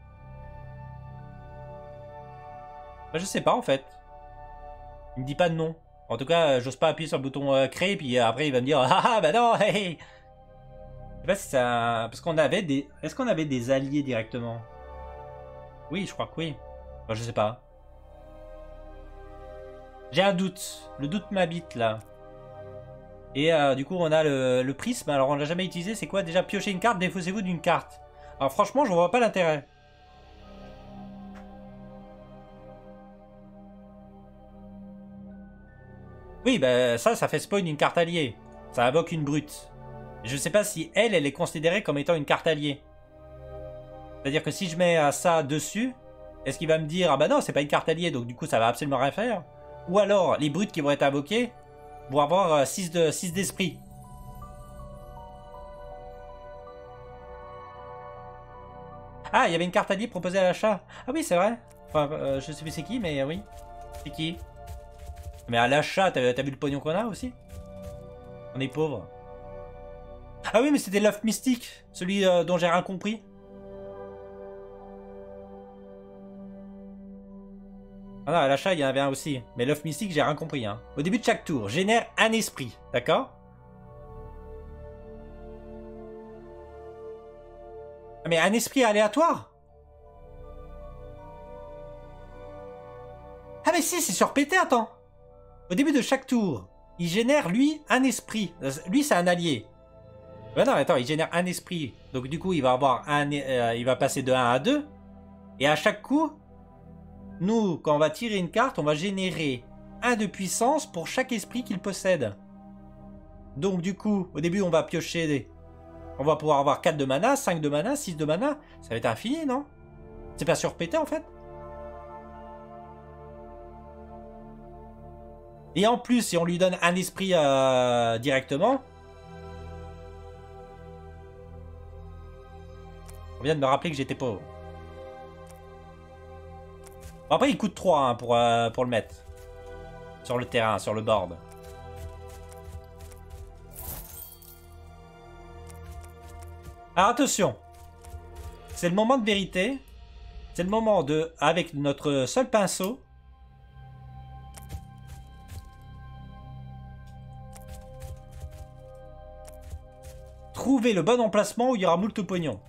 Bah, je sais pas en fait. Il me dit pas de nom. En tout cas, j'ose pas appuyer sur le bouton euh, créer, puis après il va me dire ah ah bah non, hey. Je sais pas si ça... Parce qu'on avait des... Est-ce qu'on avait des alliés directement? Oui, je crois que oui. Enfin, je sais pas. J'ai un doute. Le doute m'habite là. Et euh, du coup, on a le, le prisme. Alors, on l'a jamais utilisé. C'est quoi déjà? Piocher une carte, défaussez-vous d'une carte. Alors, franchement, je vois pas l'intérêt. Oui, bah ça, ça fait spawn une carte alliée. Ça invoque une brute. Je sais pas si elle, elle est considérée comme étant une carte alliée. C'est-à-dire que si je mets ça dessus, est-ce qu'il va me dire ah bah non, c'est pas une carte alliée, donc du coup, ça va absolument rien faire? Ou alors, les brutes qui vont être invoquées vont avoir six d'esprit. Ah, il y avait une carte alliée proposée à l'achat. Ah oui, c'est vrai. Enfin, euh, je sais plus c'est qui, mais oui. C'est qui? Mais à l'achat, t'as vu le pognon qu'on a aussi? On est pauvre. Ah oui, mais c'était l'œuf mystique. Celui euh, dont j'ai rien compris. Ah non, à l'achat, il y en avait un aussi. Mais l'œuf mystique, j'ai rien compris. Hein. Au début de chaque tour, génère un esprit. D'accord? Mais un esprit aléatoire? Ah mais si, c'est sur P T, attends. Au début de chaque tour, il génère, lui, un esprit. Lui, c'est un allié. Ben non, attends, il génère un esprit. Donc du coup, il va avoir un, euh, il va passer de un à deux. Et à chaque coup, nous, quand on va tirer une carte, on va générer un de puissance pour chaque esprit qu'il possède. Donc du coup, au début, on va piocher des... On va pouvoir avoir quatre de mana, cinq de mana, six de mana. Ça va être infini, non? C'est pas surpété en fait? Et en plus, si on lui donne un esprit euh, directement... On vient de me rappeler que j'étais pauvre. Bon, après, il coûte trois hein, pour, euh, pour le mettre. Sur le terrain, sur le board. Alors attention. C'est le moment de vérité. C'est le moment de, avec notre seul pinceau, trouver le bon emplacement où il y aura moult pognon.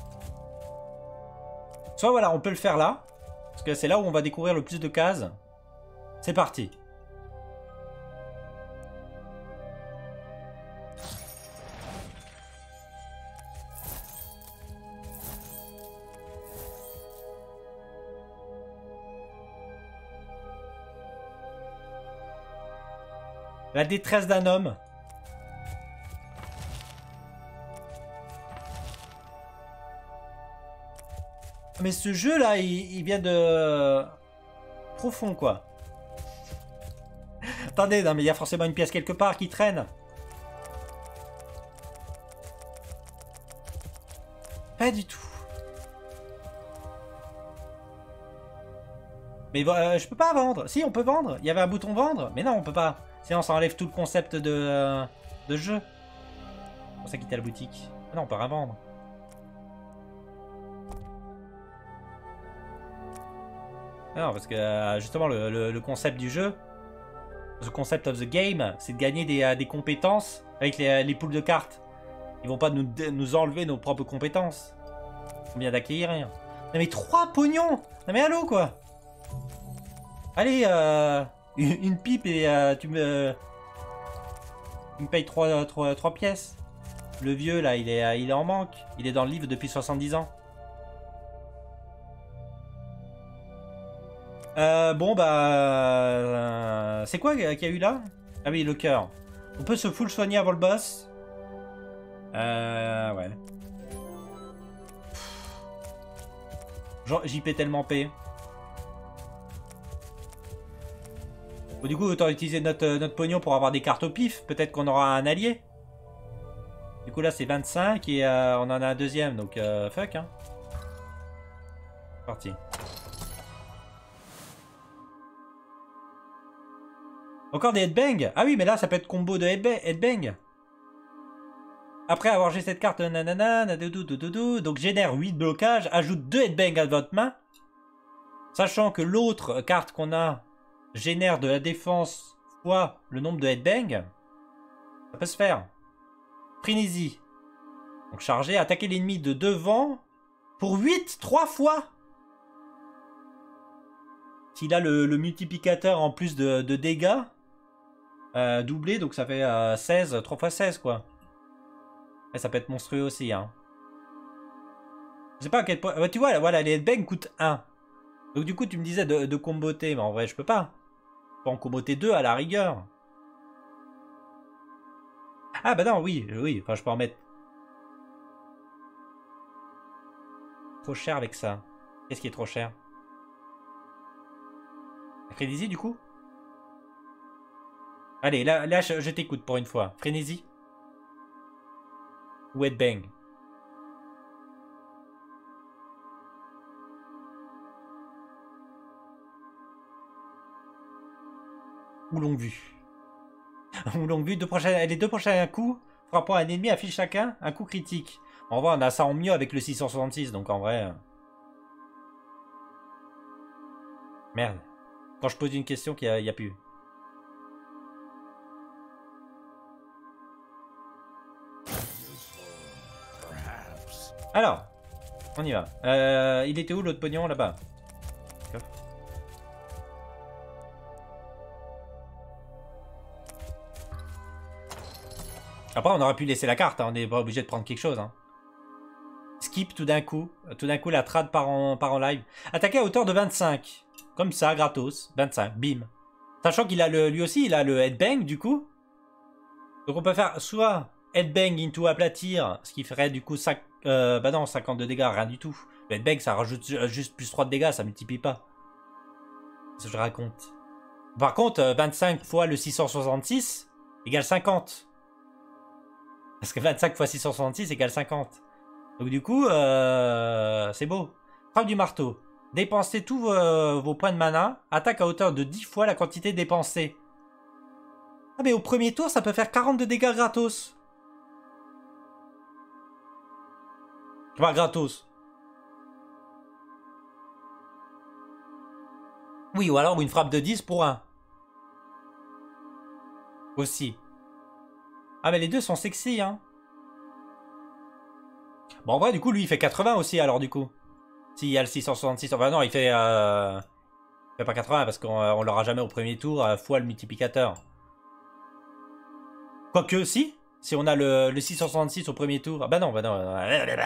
Soit voilà, on peut le faire là. Parce que c'est là où on va découvrir le plus de cases. C'est parti. La détresse d'un homme. Mais ce jeu là, il, il vient de... profond quoi. Attendez, non mais il y a forcément une pièce quelque part qui traîne. Pas du tout. Mais euh, je peux pas vendre. Si, on peut vendre. Il y avait un bouton vendre. Mais non, on peut pas. Sinon, ça enlève tout le concept de, euh, de jeu. C'est pour ça quitter la boutique. Ah non, on peut rien vendre. Non, parce que euh, justement, le, le, le concept du jeu, the concept of the game, c'est de gagner des, euh, des compétences avec les, les poules de cartes. Ils vont pas nous, nous enlever nos propres compétences. Combien d'acquérir rien. Non mais trois pognons. Non mais allô quoi. Allez, euh, une, une pipe et euh, tu me... Tu me payes trois, trois, trois pièces. Le vieux là, il est, il est en manque. Il est dans le livre depuis soixante-dix ans. Euh, bon bah... Euh, c'est quoi qu'il y a eu là? Ah oui, le cœur. On peut se full soigner avant le boss. Euh... Ouais. J P tellement P. Bon, du coup, autant utiliser notre, notre pognon pour avoir des cartes au pif. Peut-être qu'on aura un allié. Du coup, là, c'est vingt-cinq et euh, on en a un deuxième. Donc, euh, fuck, hein. Parti. Encore des headbangs. Ah oui, mais là, ça peut être combo de headbang. Après avoir joué cette carte, nanana, nanana, donc génère huit blocages, ajoute deux headbangs à votre main. Sachant que l'autre carte qu'on a génère de la défense fois le nombre de headbangs. Ça peut se faire. Frénésie. Donc charger, attaquer l'ennemi de devant pour huit, trois fois. S'il a le, le multiplicateur en plus de, de dégâts, euh, doublé, donc ça fait euh, seize, trois fois seize quoi. Et ça peut être monstrueux aussi, hein. Je sais pas à quel point... Tu vois, voilà, les headbangs coûtent un. Donc du coup, tu me disais de, de comboter, mais en vrai, je peux pas. Je peux en comboter deux à la rigueur. Ah bah non, oui, oui, enfin je peux en mettre. Trop cher avec ça. Qu'est-ce qui est trop cher? Frénésie du coup? Allez, là, là je, je t'écoute pour une fois. Frénésie? Ou headbang? Ou longue vue? Ou longue vue, deux prochains, les deux prochains coups frappant un ennemi affichent chacun un coup critique. En vrai, on a ça en mieux avec le six cent soixante-six, donc en vrai... Merde. Quand je pose une question, qu'il n'y a, a plus. Alors, on y va. Euh, il était où l'autre pognon là-bas? Après, on aurait pu laisser la carte, hein. On n'est pas obligé de prendre quelque chose. Hein. Skip tout d'un coup. Tout d'un coup, la trad part en, part en live. Attaquer à hauteur de vingt-cinq. Comme ça, gratos. vingt-cinq, bim. Sachant qu'il a le, lui aussi, il a le headbang du coup. Donc on peut faire soit headbang into aplatir, ce qui ferait du coup cinq, euh, bah non, cinquante de dégâts, rien du tout. Le headbang, ça rajoute juste plus trois de dégâts, ça multiplie pas. C'est ce que je raconte. Par contre, vingt-cinq fois le six cent soixante-six égale cinquante. Parce que vingt-cinq fois six cent soixante-six égale cinquante. Donc du coup, euh, c'est beau. Frappe du marteau. Dépensez tous vos, vos points de mana. Attaque à hauteur de dix fois la quantité dépensée. Ah mais au premier tour, ça peut faire quarante de dégâts gratos. Pas gratos. Oui, ou alors une frappe de dix pour un. Aussi. Ah mais les deux sont sexy, hein. Bon, en vrai, du coup, lui, il fait quatre-vingts aussi, alors, du coup. S'il y a le six cent soixante-six... Enfin, non, il fait... Euh... Il fait pas quatre-vingts, parce qu'on on l'aura jamais au premier tour, euh, fois le multiplicateur. Quoique, si. Si on a le, le six cent soixante-six au premier tour... Ah bah non, bah non.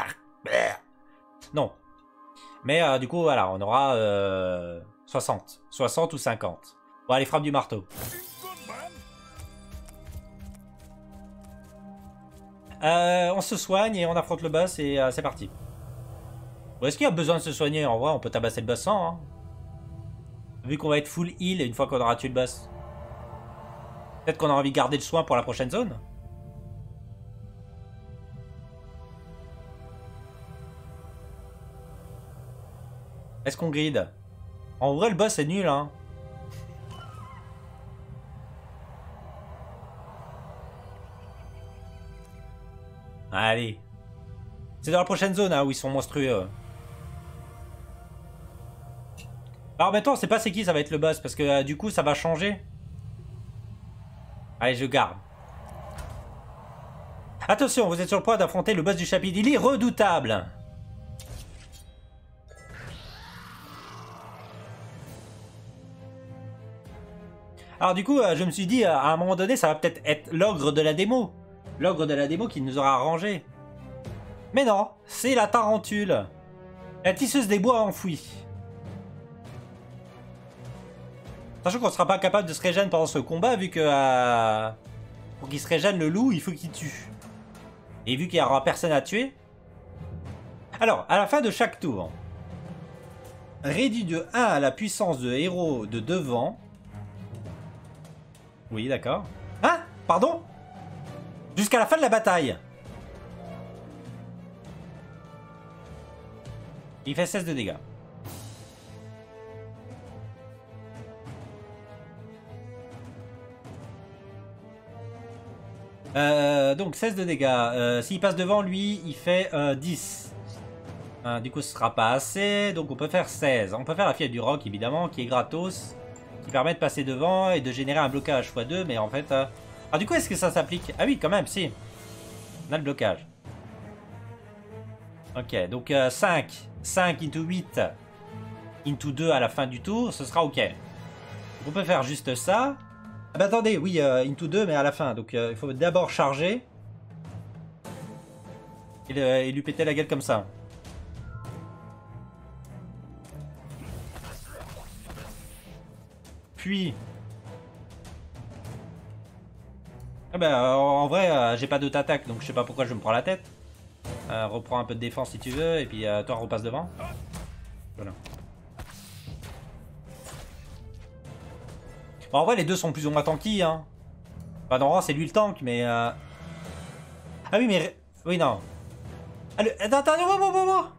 Non. Mais, euh, du coup, voilà, on aura... Euh, soixante. soixante ou cinquante. Bon, allez, frappe du marteau. Euh, on se soigne et on affronte le boss et euh, c'est parti. Ou est-ce qu'il y a besoin de se soigner? En vrai, on peut tabasser le boss sans. Hein. Vu qu'on va être full heal une fois qu'on aura tué le boss. Peut-être qu'on a envie de garder le soin pour la prochaine zone. Est-ce qu'on grid? En vrai, le boss est nul, hein. Allez. C'est dans la prochaine zone, hein, où ils sont monstrueux. Alors maintenant, on sait pas c'est qui ça va être le boss, parce que euh, du coup, ça va changer. Allez, je garde. Attention, vous êtes sur le point d'affronter le boss du chapitre. Il est redoutable. Alors du coup, euh, je me suis dit, euh, à un moment donné, ça va peut-être être l'ogre de la démo. L'ogre de la démo qui nous aura arrangé. Mais non, c'est la tarentule. La tisseuse des bois enfouie. Sachant qu'on ne sera pas capable de se régénérer pendant ce combat, vu que euh, pour qu'il se régène le loup, il faut qu'il tue. Et vu qu'il n'y aura personne à tuer. Alors, à la fin de chaque tour, réduit de un à la puissance de héros de devant. Oui, d'accord. Hein? Pardon? Jusqu'à la fin de la bataille. Il fait seize de dégâts. Euh, donc seize de dégâts. Euh, S'il passe devant, lui, il fait euh, dix. Euh, du coup, ce sera pas assez. Donc on peut faire seize. On peut faire la fièvre du roc, évidemment, qui est gratos. Qui permet de passer devant et de générer un blocage fois deux. Mais en fait... Euh... Ah, du coup, est-ce que ça s'applique? Ah oui, quand même, si. On a le blocage. Ok, donc euh, cinq. cinq into huit into deux à la fin du tour, ce sera ok. On peut faire juste ça. Ah bah attendez, oui, euh, into deux, mais à la fin. Donc euh, il faut d'abord charger. Et, le, et lui péter la gueule comme ça. Puis... Ah bah euh, en vrai, euh, j'ai pas d'autre attaque, donc je sais pas pourquoi je me prends la tête. Euh, reprends un peu de défense si tu veux, et puis euh, toi repasse devant. Voilà. Bon, en vrai, les deux sont plus ou moins tanky, hein. Enfin, non, c'est lui le tank, mais... Euh... Ah oui, mais... Oui, non. Ah, le... Attends, attends, attends, attends, attends.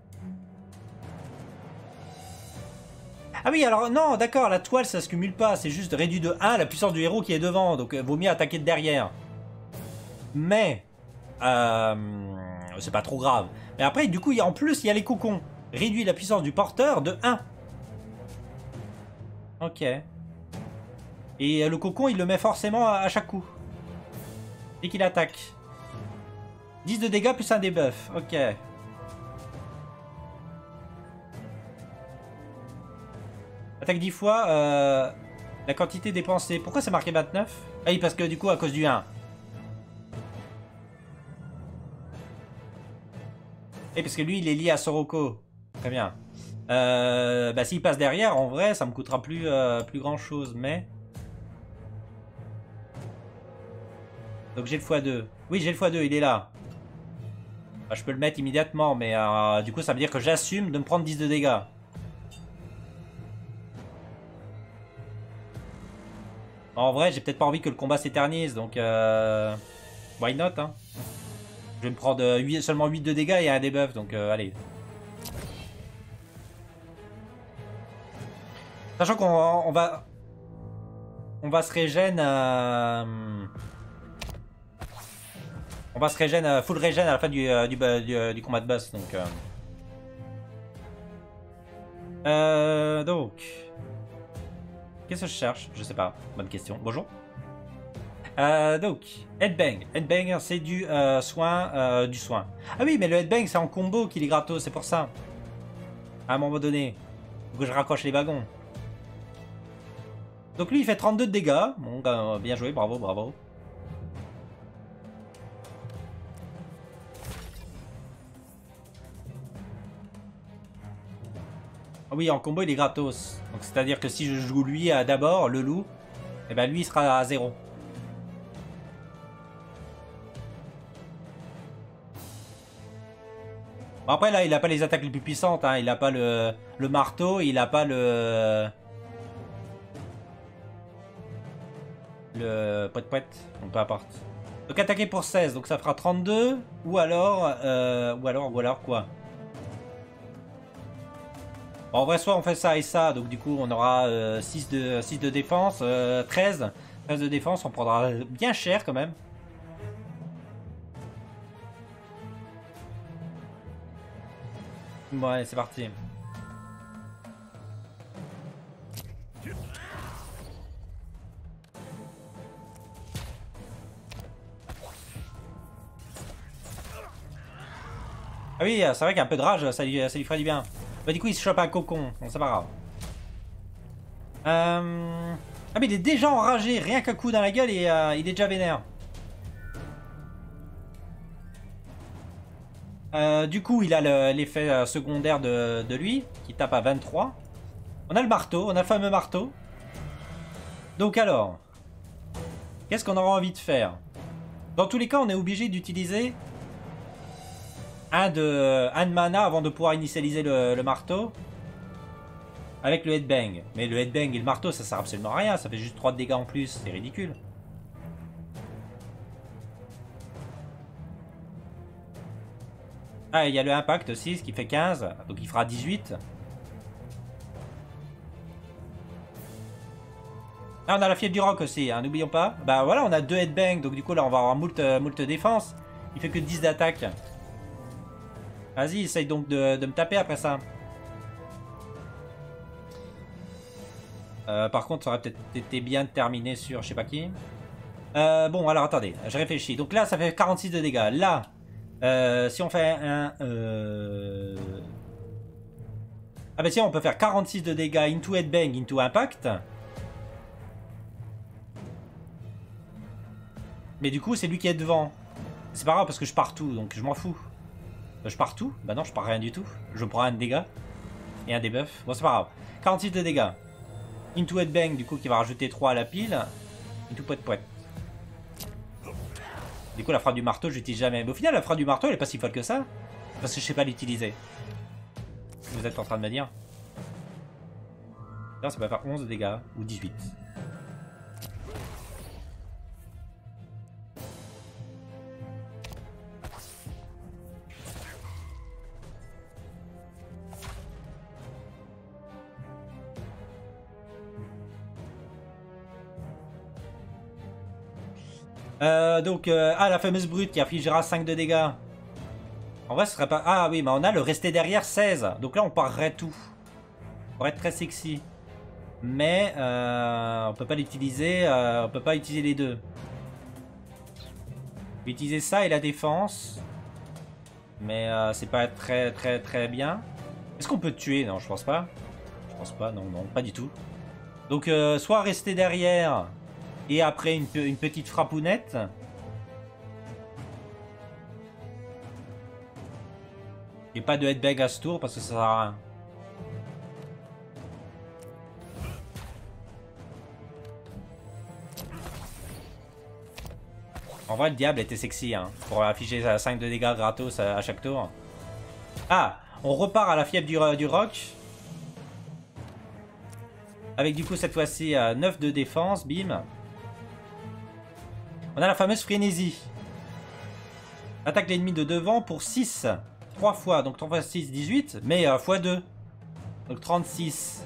Ah oui, alors, non, d'accord, la toile, ça se cumule pas. C'est juste réduit de un à la puissance du héros qui est devant. Donc, euh, vaut mieux attaquer de derrière. Mais... Euh... C'est pas trop grave. Mais après, du coup, il y a, en plus, il y a les cocons. Réduit la puissance du porteur de un. Ok. Et le cocon, il le met forcément à chaque coup. Dès qu'il attaque. dix de dégâts plus un debuff. Ok. Attaque dix fois. Euh, la quantité dépensée. Pourquoi c'est marqué vingt-neuf? Ah oui, parce que du coup, à cause du un. Et parce que lui, il est lié à Soroko. Très bien. Euh, bah, s'il passe derrière, en vrai, ça me coûtera plus, euh, plus grand chose. Mais... Donc j'ai le fois deux. Oui, j'ai le fois deux, il est là. Bah, je peux le mettre immédiatement, mais euh, du coup, ça veut dire que j'assume de me prendre dix de dégâts. En vrai, j'ai peut-être pas envie que le combat s'éternise, donc... Euh... Why not, hein. Je vais me prendre euh, huit, seulement huit de dégâts et un debuff, donc euh, allez. Sachant qu'on on va... On va se régène... Euh... On va se régène, euh, full régène à la fin du, euh, du, du, du combat de boss, donc... Euh... Euh, donc... Qu'est-ce que je cherche? Je sais pas. Bonne question. Bonjour. Euh, donc, Headbang. Headbang, c'est du euh, soin. Euh, du soin. Ah oui, mais le Headbang, c'est en combo qu'il est gratos, c'est pour ça. À un moment donné. Faut que je raccroche les wagons. Donc lui, il fait trente-deux de dégâts. Bon, bah, bien joué, bravo, bravo. Ah oui, en combo, il est gratos. Donc c'est-à-dire que si je joue lui d'abord, le loup, et ben lui, il sera à zéro. Bon, après là, il a pas les attaques les plus puissantes. Hein. Il a pas le, le marteau, il a pas le... Le poète poète, donc peu importe. Donc attaquer pour seize, donc ça fera trente-deux. Ou alors... Euh, ou alors, ou alors quoi? Bon, en vrai, soit on fait ça et ça, donc du coup on aura euh, six, de, six de défense, euh, treize. treize de défense, on prendra bien cher quand même. Ouais, c'est parti. Ah oui, c'est vrai qu'un peu de rage, ça lui, ça lui ferait du bien. Bah du coup, il se chope un cocon, bon c'est pas grave. Euh... Ah mais il est déjà enragé, rien qu'un coup dans la gueule et euh, il est déjà vénère. Euh, du coup, il a l'effet euh, secondaire de, de lui, qui tape à vingt-trois. On a le marteau, on a le fameux marteau. Donc alors, qu'est-ce qu'on aura envie de faire? Dans tous les cas, on est obligé d'utiliser un de, un de mana avant de pouvoir initialiser le, le marteau. Avec le headbang. Mais le headbang et le marteau, ça sert absolument à rien. Ça fait juste trois de dégâts en plus. C'est ridicule. Ah, il y a le impact aussi, ce qui fait quinze. Donc il fera dix-huit. Ah, on a la fièvre du roc aussi, hein, n'oublions pas. Bah voilà, on a deux headbangs. Donc du coup, là, on va avoir moult, moult défense. Il fait que dix d'attaque. Vas-y, essaye donc de, de me taper après ça. Euh, par contre, ça aurait peut-être été bien de terminer sur je sais pas qui. Euh, bon, alors attendez, je réfléchis. Donc là, ça fait quarante-six de dégâts. Là, euh, si on fait un... Euh... Ah bah si, on peut faire quarante-six de dégâts into headbang, into impact. Mais du coup, c'est lui qui est devant. C'est pas grave parce que je pars tout, donc je m'en fous. Je pars tout? Bah non, je pars rien du tout. Je prends un de dégâts et un debuff. Bon, c'est pas grave. quarante-six de dégâts. Into headbang, du coup, qui va rajouter trois à la pile. Into poète poète. Du coup, la frappe du marteau, je l'utilise jamais. Mais au final, la frappe du marteau, elle est pas si folle que ça. Parce que je sais pas l'utiliser. Vous êtes en train de me dire. Là, ça va faire onze de dégâts. Ou dix-huit. Euh, donc, euh, ah, la fameuse brute qui infligera cinq de dégâts. En vrai, ce serait pas... Ah oui, mais on a le rester derrière seize. Donc là, on parerait tout. On pourrait être très sexy. Mais, euh, on peut pas l'utiliser. Euh, on peut pas utiliser les deux. On peut utiliser ça et la défense. Mais euh, c'est pas très très très bien. Est-ce qu'on peut tuer? Non, je pense pas. Je pense pas, non, non, pas du tout. Donc, euh, soit rester derrière... Et après une, une petite frappounette. Et pas de headbang à ce tour parce que ça sert à rien. En vrai, le diable était sexy, hein, pour afficher cinq de dégâts gratos à, à chaque tour. Ah, on repart à la fièvre du, du roc. Avec du coup cette fois-ci euh, neuf de défense, bim. On a la fameuse frénésie. Attaque l'ennemi de devant pour six. trois fois, donc trois fois six, dix-huit. Mais euh, fois deux. Donc trente-six.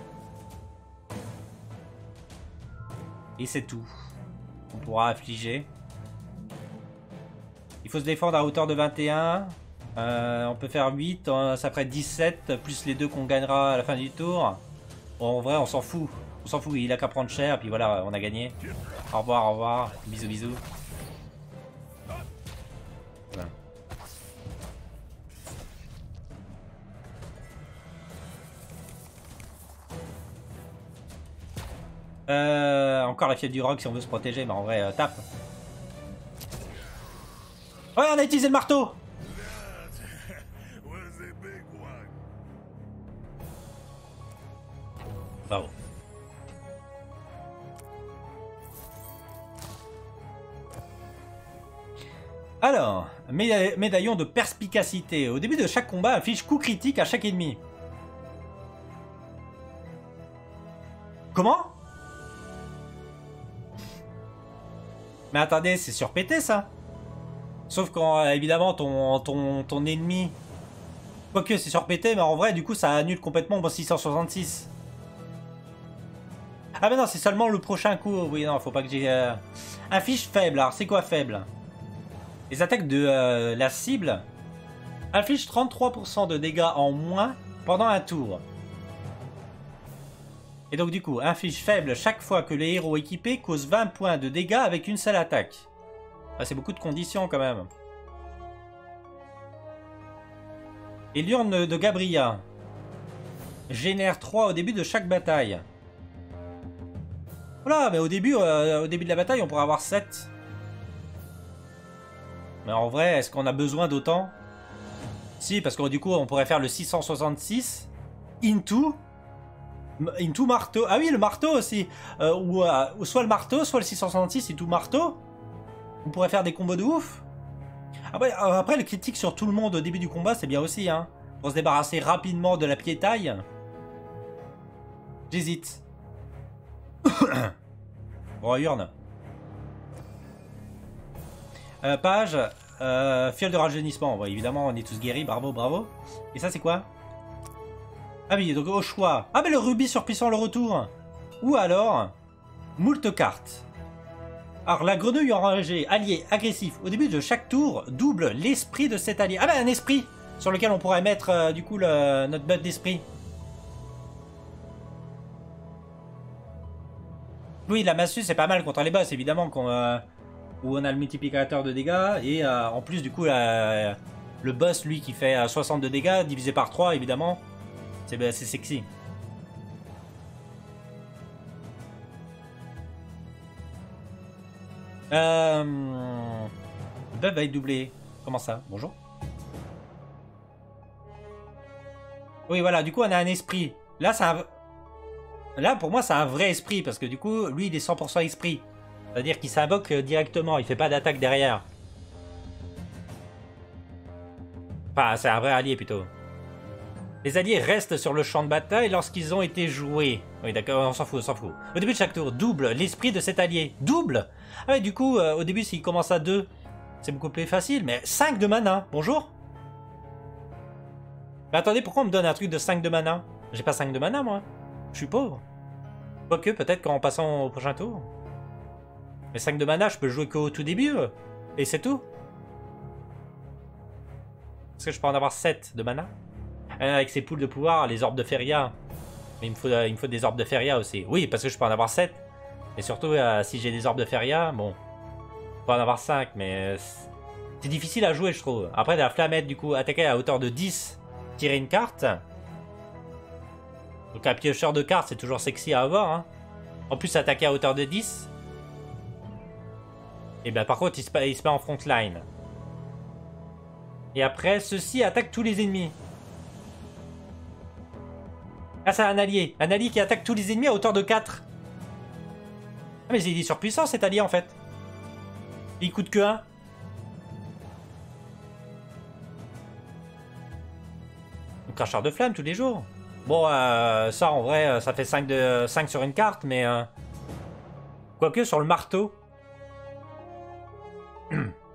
Et c'est tout. On pourra affliger. Il faut se défendre à hauteur de vingt et un. Euh, on peut faire huit. Ça ferait dix-sept. Plus les deux qu'on gagnera à la fin du tour. Bon, en vrai, on s'en fout. On s'en fout. Il a qu'à prendre cher. Puis voilà, on a gagné. Au revoir, au revoir. Bisous, bisous. Euh, encore la fièvre du roc si on veut se protéger, mais en vrai, euh, tape. Ouais, on a utilisé le marteau. Bravo. Alors, Méda médaillon de perspicacité. Au début de chaque combat, affiche coup critique à chaque ennemi. Comment? Mais attendez, c'est surpété ça. Sauf quand, euh, évidemment, ton, ton, ton ennemi... Quoique c'est surpété, mais en vrai, du coup, ça annule complètement mon six cent soixante-six. Ah mais non, c'est seulement le prochain coup. Oui, non, faut pas que j'ai... Euh... Affiche faible. Alors, c'est quoi faible? Les attaques de euh, la cible affichent trente-trois pour cent de dégâts en moins pendant un tour. Et donc du coup, affiche faible chaque fois que le héros équipé cause vingt points de dégâts avec une seule attaque. Ah, c'est beaucoup de conditions quand même. Et l'urne de Gabriya génère trois au début de chaque bataille. Voilà, mais au début, euh, au début de la bataille, on pourra avoir sept. Mais en vrai, est-ce qu'on a besoin d'autant? Si, parce que du coup, on pourrait faire le six cent soixante-six into... Into marteau. Ah oui, le marteau aussi. Euh, ou, euh, ou soit le marteau, soit le six cent soixante-six into marteau. On pourrait faire des combos de ouf. Après, euh, après, le critique sur tout le monde au début du combat, c'est bien aussi. Hein, pour se débarrasser rapidement de la piétaille. J'hésite. Bon, urne. Euh, page. Euh, fiole de rajeunissement. Bon, évidemment, on est tous guéris. Bravo, bravo. Et ça, c'est quoi? Ah oui, donc au choix. Ah mais le rubis surpuissant le retour. Ou alors, moult cartes. Alors la grenouille enragée, allié agressif. Au début de chaque tour, double l'esprit de cet allié. Ah ben un esprit sur lequel on pourrait mettre euh, du coup le, notre buff d'esprit. Oui, la massue c'est pas mal contre les boss évidemment. Qu'on, euh, où on a le multiplicateur de dégâts. Et euh, en plus du coup la, le boss lui qui fait euh, soixante de dégâts divisé par trois évidemment. C'est sexy. Euh... Le buff va être doublé. Comment ça? Bonjour. Oui, voilà. Du coup, on a un esprit. Là, c'est un... Là, pour moi, c'est un vrai esprit. Parce que du coup, lui, il est cent pour cent esprit. C'est-à-dire qu'il s'invoque directement. Il fait pas d'attaque derrière. Enfin, c'est un vrai allié, plutôt. Les alliés restent sur le champ de bataille lorsqu'ils ont été joués. Oui, d'accord, on s'en fout, on s'en fout. Au début de chaque tour, double l'esprit de cet allié. Double. Ah ouais, du coup, euh, au début, s'il commence à deux, c'est beaucoup plus facile. Mais cinq de mana, bonjour. Mais attendez, pourquoi on me donne un truc de cinq de mana? J'ai pas cinq de mana, moi. Je suis pauvre. Quoique, peut-être qu'en passant au prochain tour. Mais cinq de mana, je peux jouer qu'au tout début. Euh, et c'est tout. Est-ce que je peux en avoir sept de mana? Avec ces poules de pouvoir, les orbes de Feria. Mais il me faut, euh, il me faut des orbes de Feria aussi. Oui, parce que je peux en avoir sept. Et surtout, euh, si j'ai des orbes de Feria, bon. Je peux en avoir cinq, mais... Euh, c'est difficile à jouer, je trouve. Après, la flammette, du coup, attaquer à hauteur de dix, tirer une carte. Donc un piocheur de cartes, c'est toujours sexy à avoir. Hein. En plus, attaquer à hauteur de dix. Et bien, par contre, il se, il se met en front line. Et après, ceci attaque tous les ennemis. Ah, c'est un allié. Un allié qui attaque tous les ennemis à hauteur de quatre. Ah, mais il est surpuissant cet allié en fait. Il coûte que un. Donc un char de flamme tous les jours. Bon, euh, ça en vrai, ça fait cinq, de, cinq sur une carte, mais... Euh, quoique sur le marteau. C'est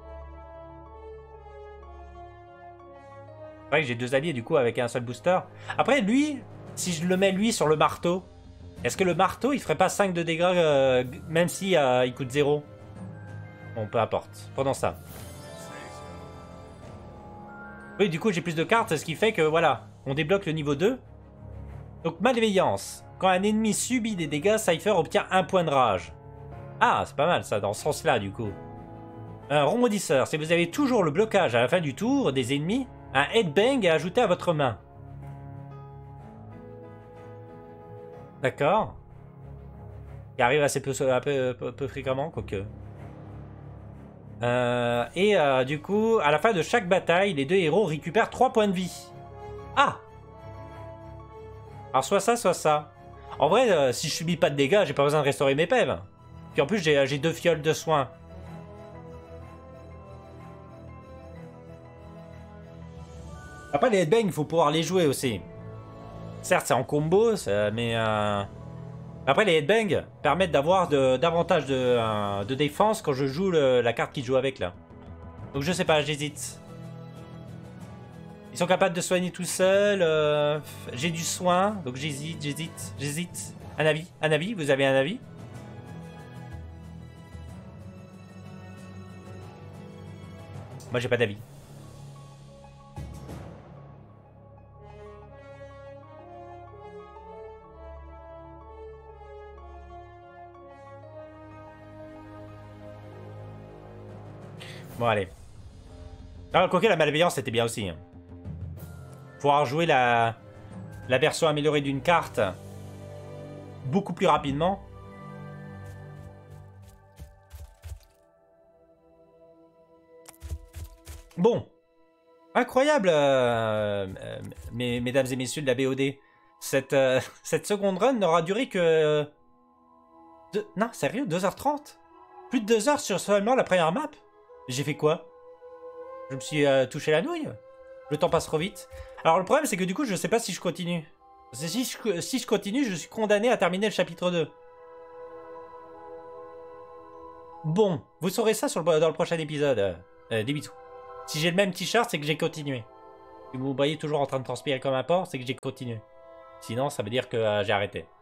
vrai que j'ai deux alliés du coup avec un seul booster. Après lui... Si je le mets lui sur le marteau, est-ce que le marteau il ferait pas cinq de dégâts euh, même si euh, il coûte zéro? Bon, peu importe. Prenons ça. Oui, du coup j'ai plus de cartes, ce qui fait que voilà, on débloque le niveau deux. Donc malveillance. Quand un ennemi subit des dégâts, Cypher obtient un point de rage. Ah, c'est pas mal ça, dans ce sens-là du coup. Un rebondisseur. Si vous avez toujours le blocage à la fin du tour des ennemis, un headbang est ajouté à votre main. D'accord. Qui arrive assez peu, peu, peu, peu fréquemment, quoique. Euh, et euh, du coup, à la fin de chaque bataille, les deux héros récupèrent trois points de vie. Ah! Alors soit ça, soit ça. En vrai, euh, si je subis pas de dégâts, j'ai pas besoin de restaurer mes P E V. Puis en plus, j'ai deux fioles de soins. Après, les headbangs, il faut pouvoir les jouer aussi. Certes, c'est en combo, ça, mais... Euh... Après, les headbangs permettent d'avoir de, davantage de, euh, de défense quand je joue le, la carte qui joue avec, là. Donc, je sais pas, j'hésite. Ils sont capables de soigner tout seuls. Euh... J'ai du soin, donc j'hésite, j'hésite, j'hésite. Un avis? Un avis? Vous avez un avis? Moi, j'ai pas d'avis. Bon, allez. Alors, quoique la malveillance, c'était bien aussi. Hein. Pouvoir jouer la, la version améliorée d'une carte beaucoup plus rapidement. Bon. Incroyable, euh, euh, mes, mesdames et messieurs de la B O D. Cette, euh, cette seconde run n'aura duré que... Deux... Non, sérieux, deux heures trente? Plus de deux heures sur seulement la première map? J'ai fait quoi? Je me suis euh, touché la nouille? Le temps passe trop vite. Alors le problème c'est que du coup je sais pas si je continue. Si je, si je continue, je suis condamné à terminer le chapitre deux. Bon, vous saurez ça sur le, dans le prochain épisode. Euh, euh, des bisous. Si j'ai le même t-shirt, c'est que j'ai continué. Si vous me voyez toujours en train de transpirer comme un porc, c'est que j'ai continué. Sinon, ça veut dire que euh, j'ai arrêté.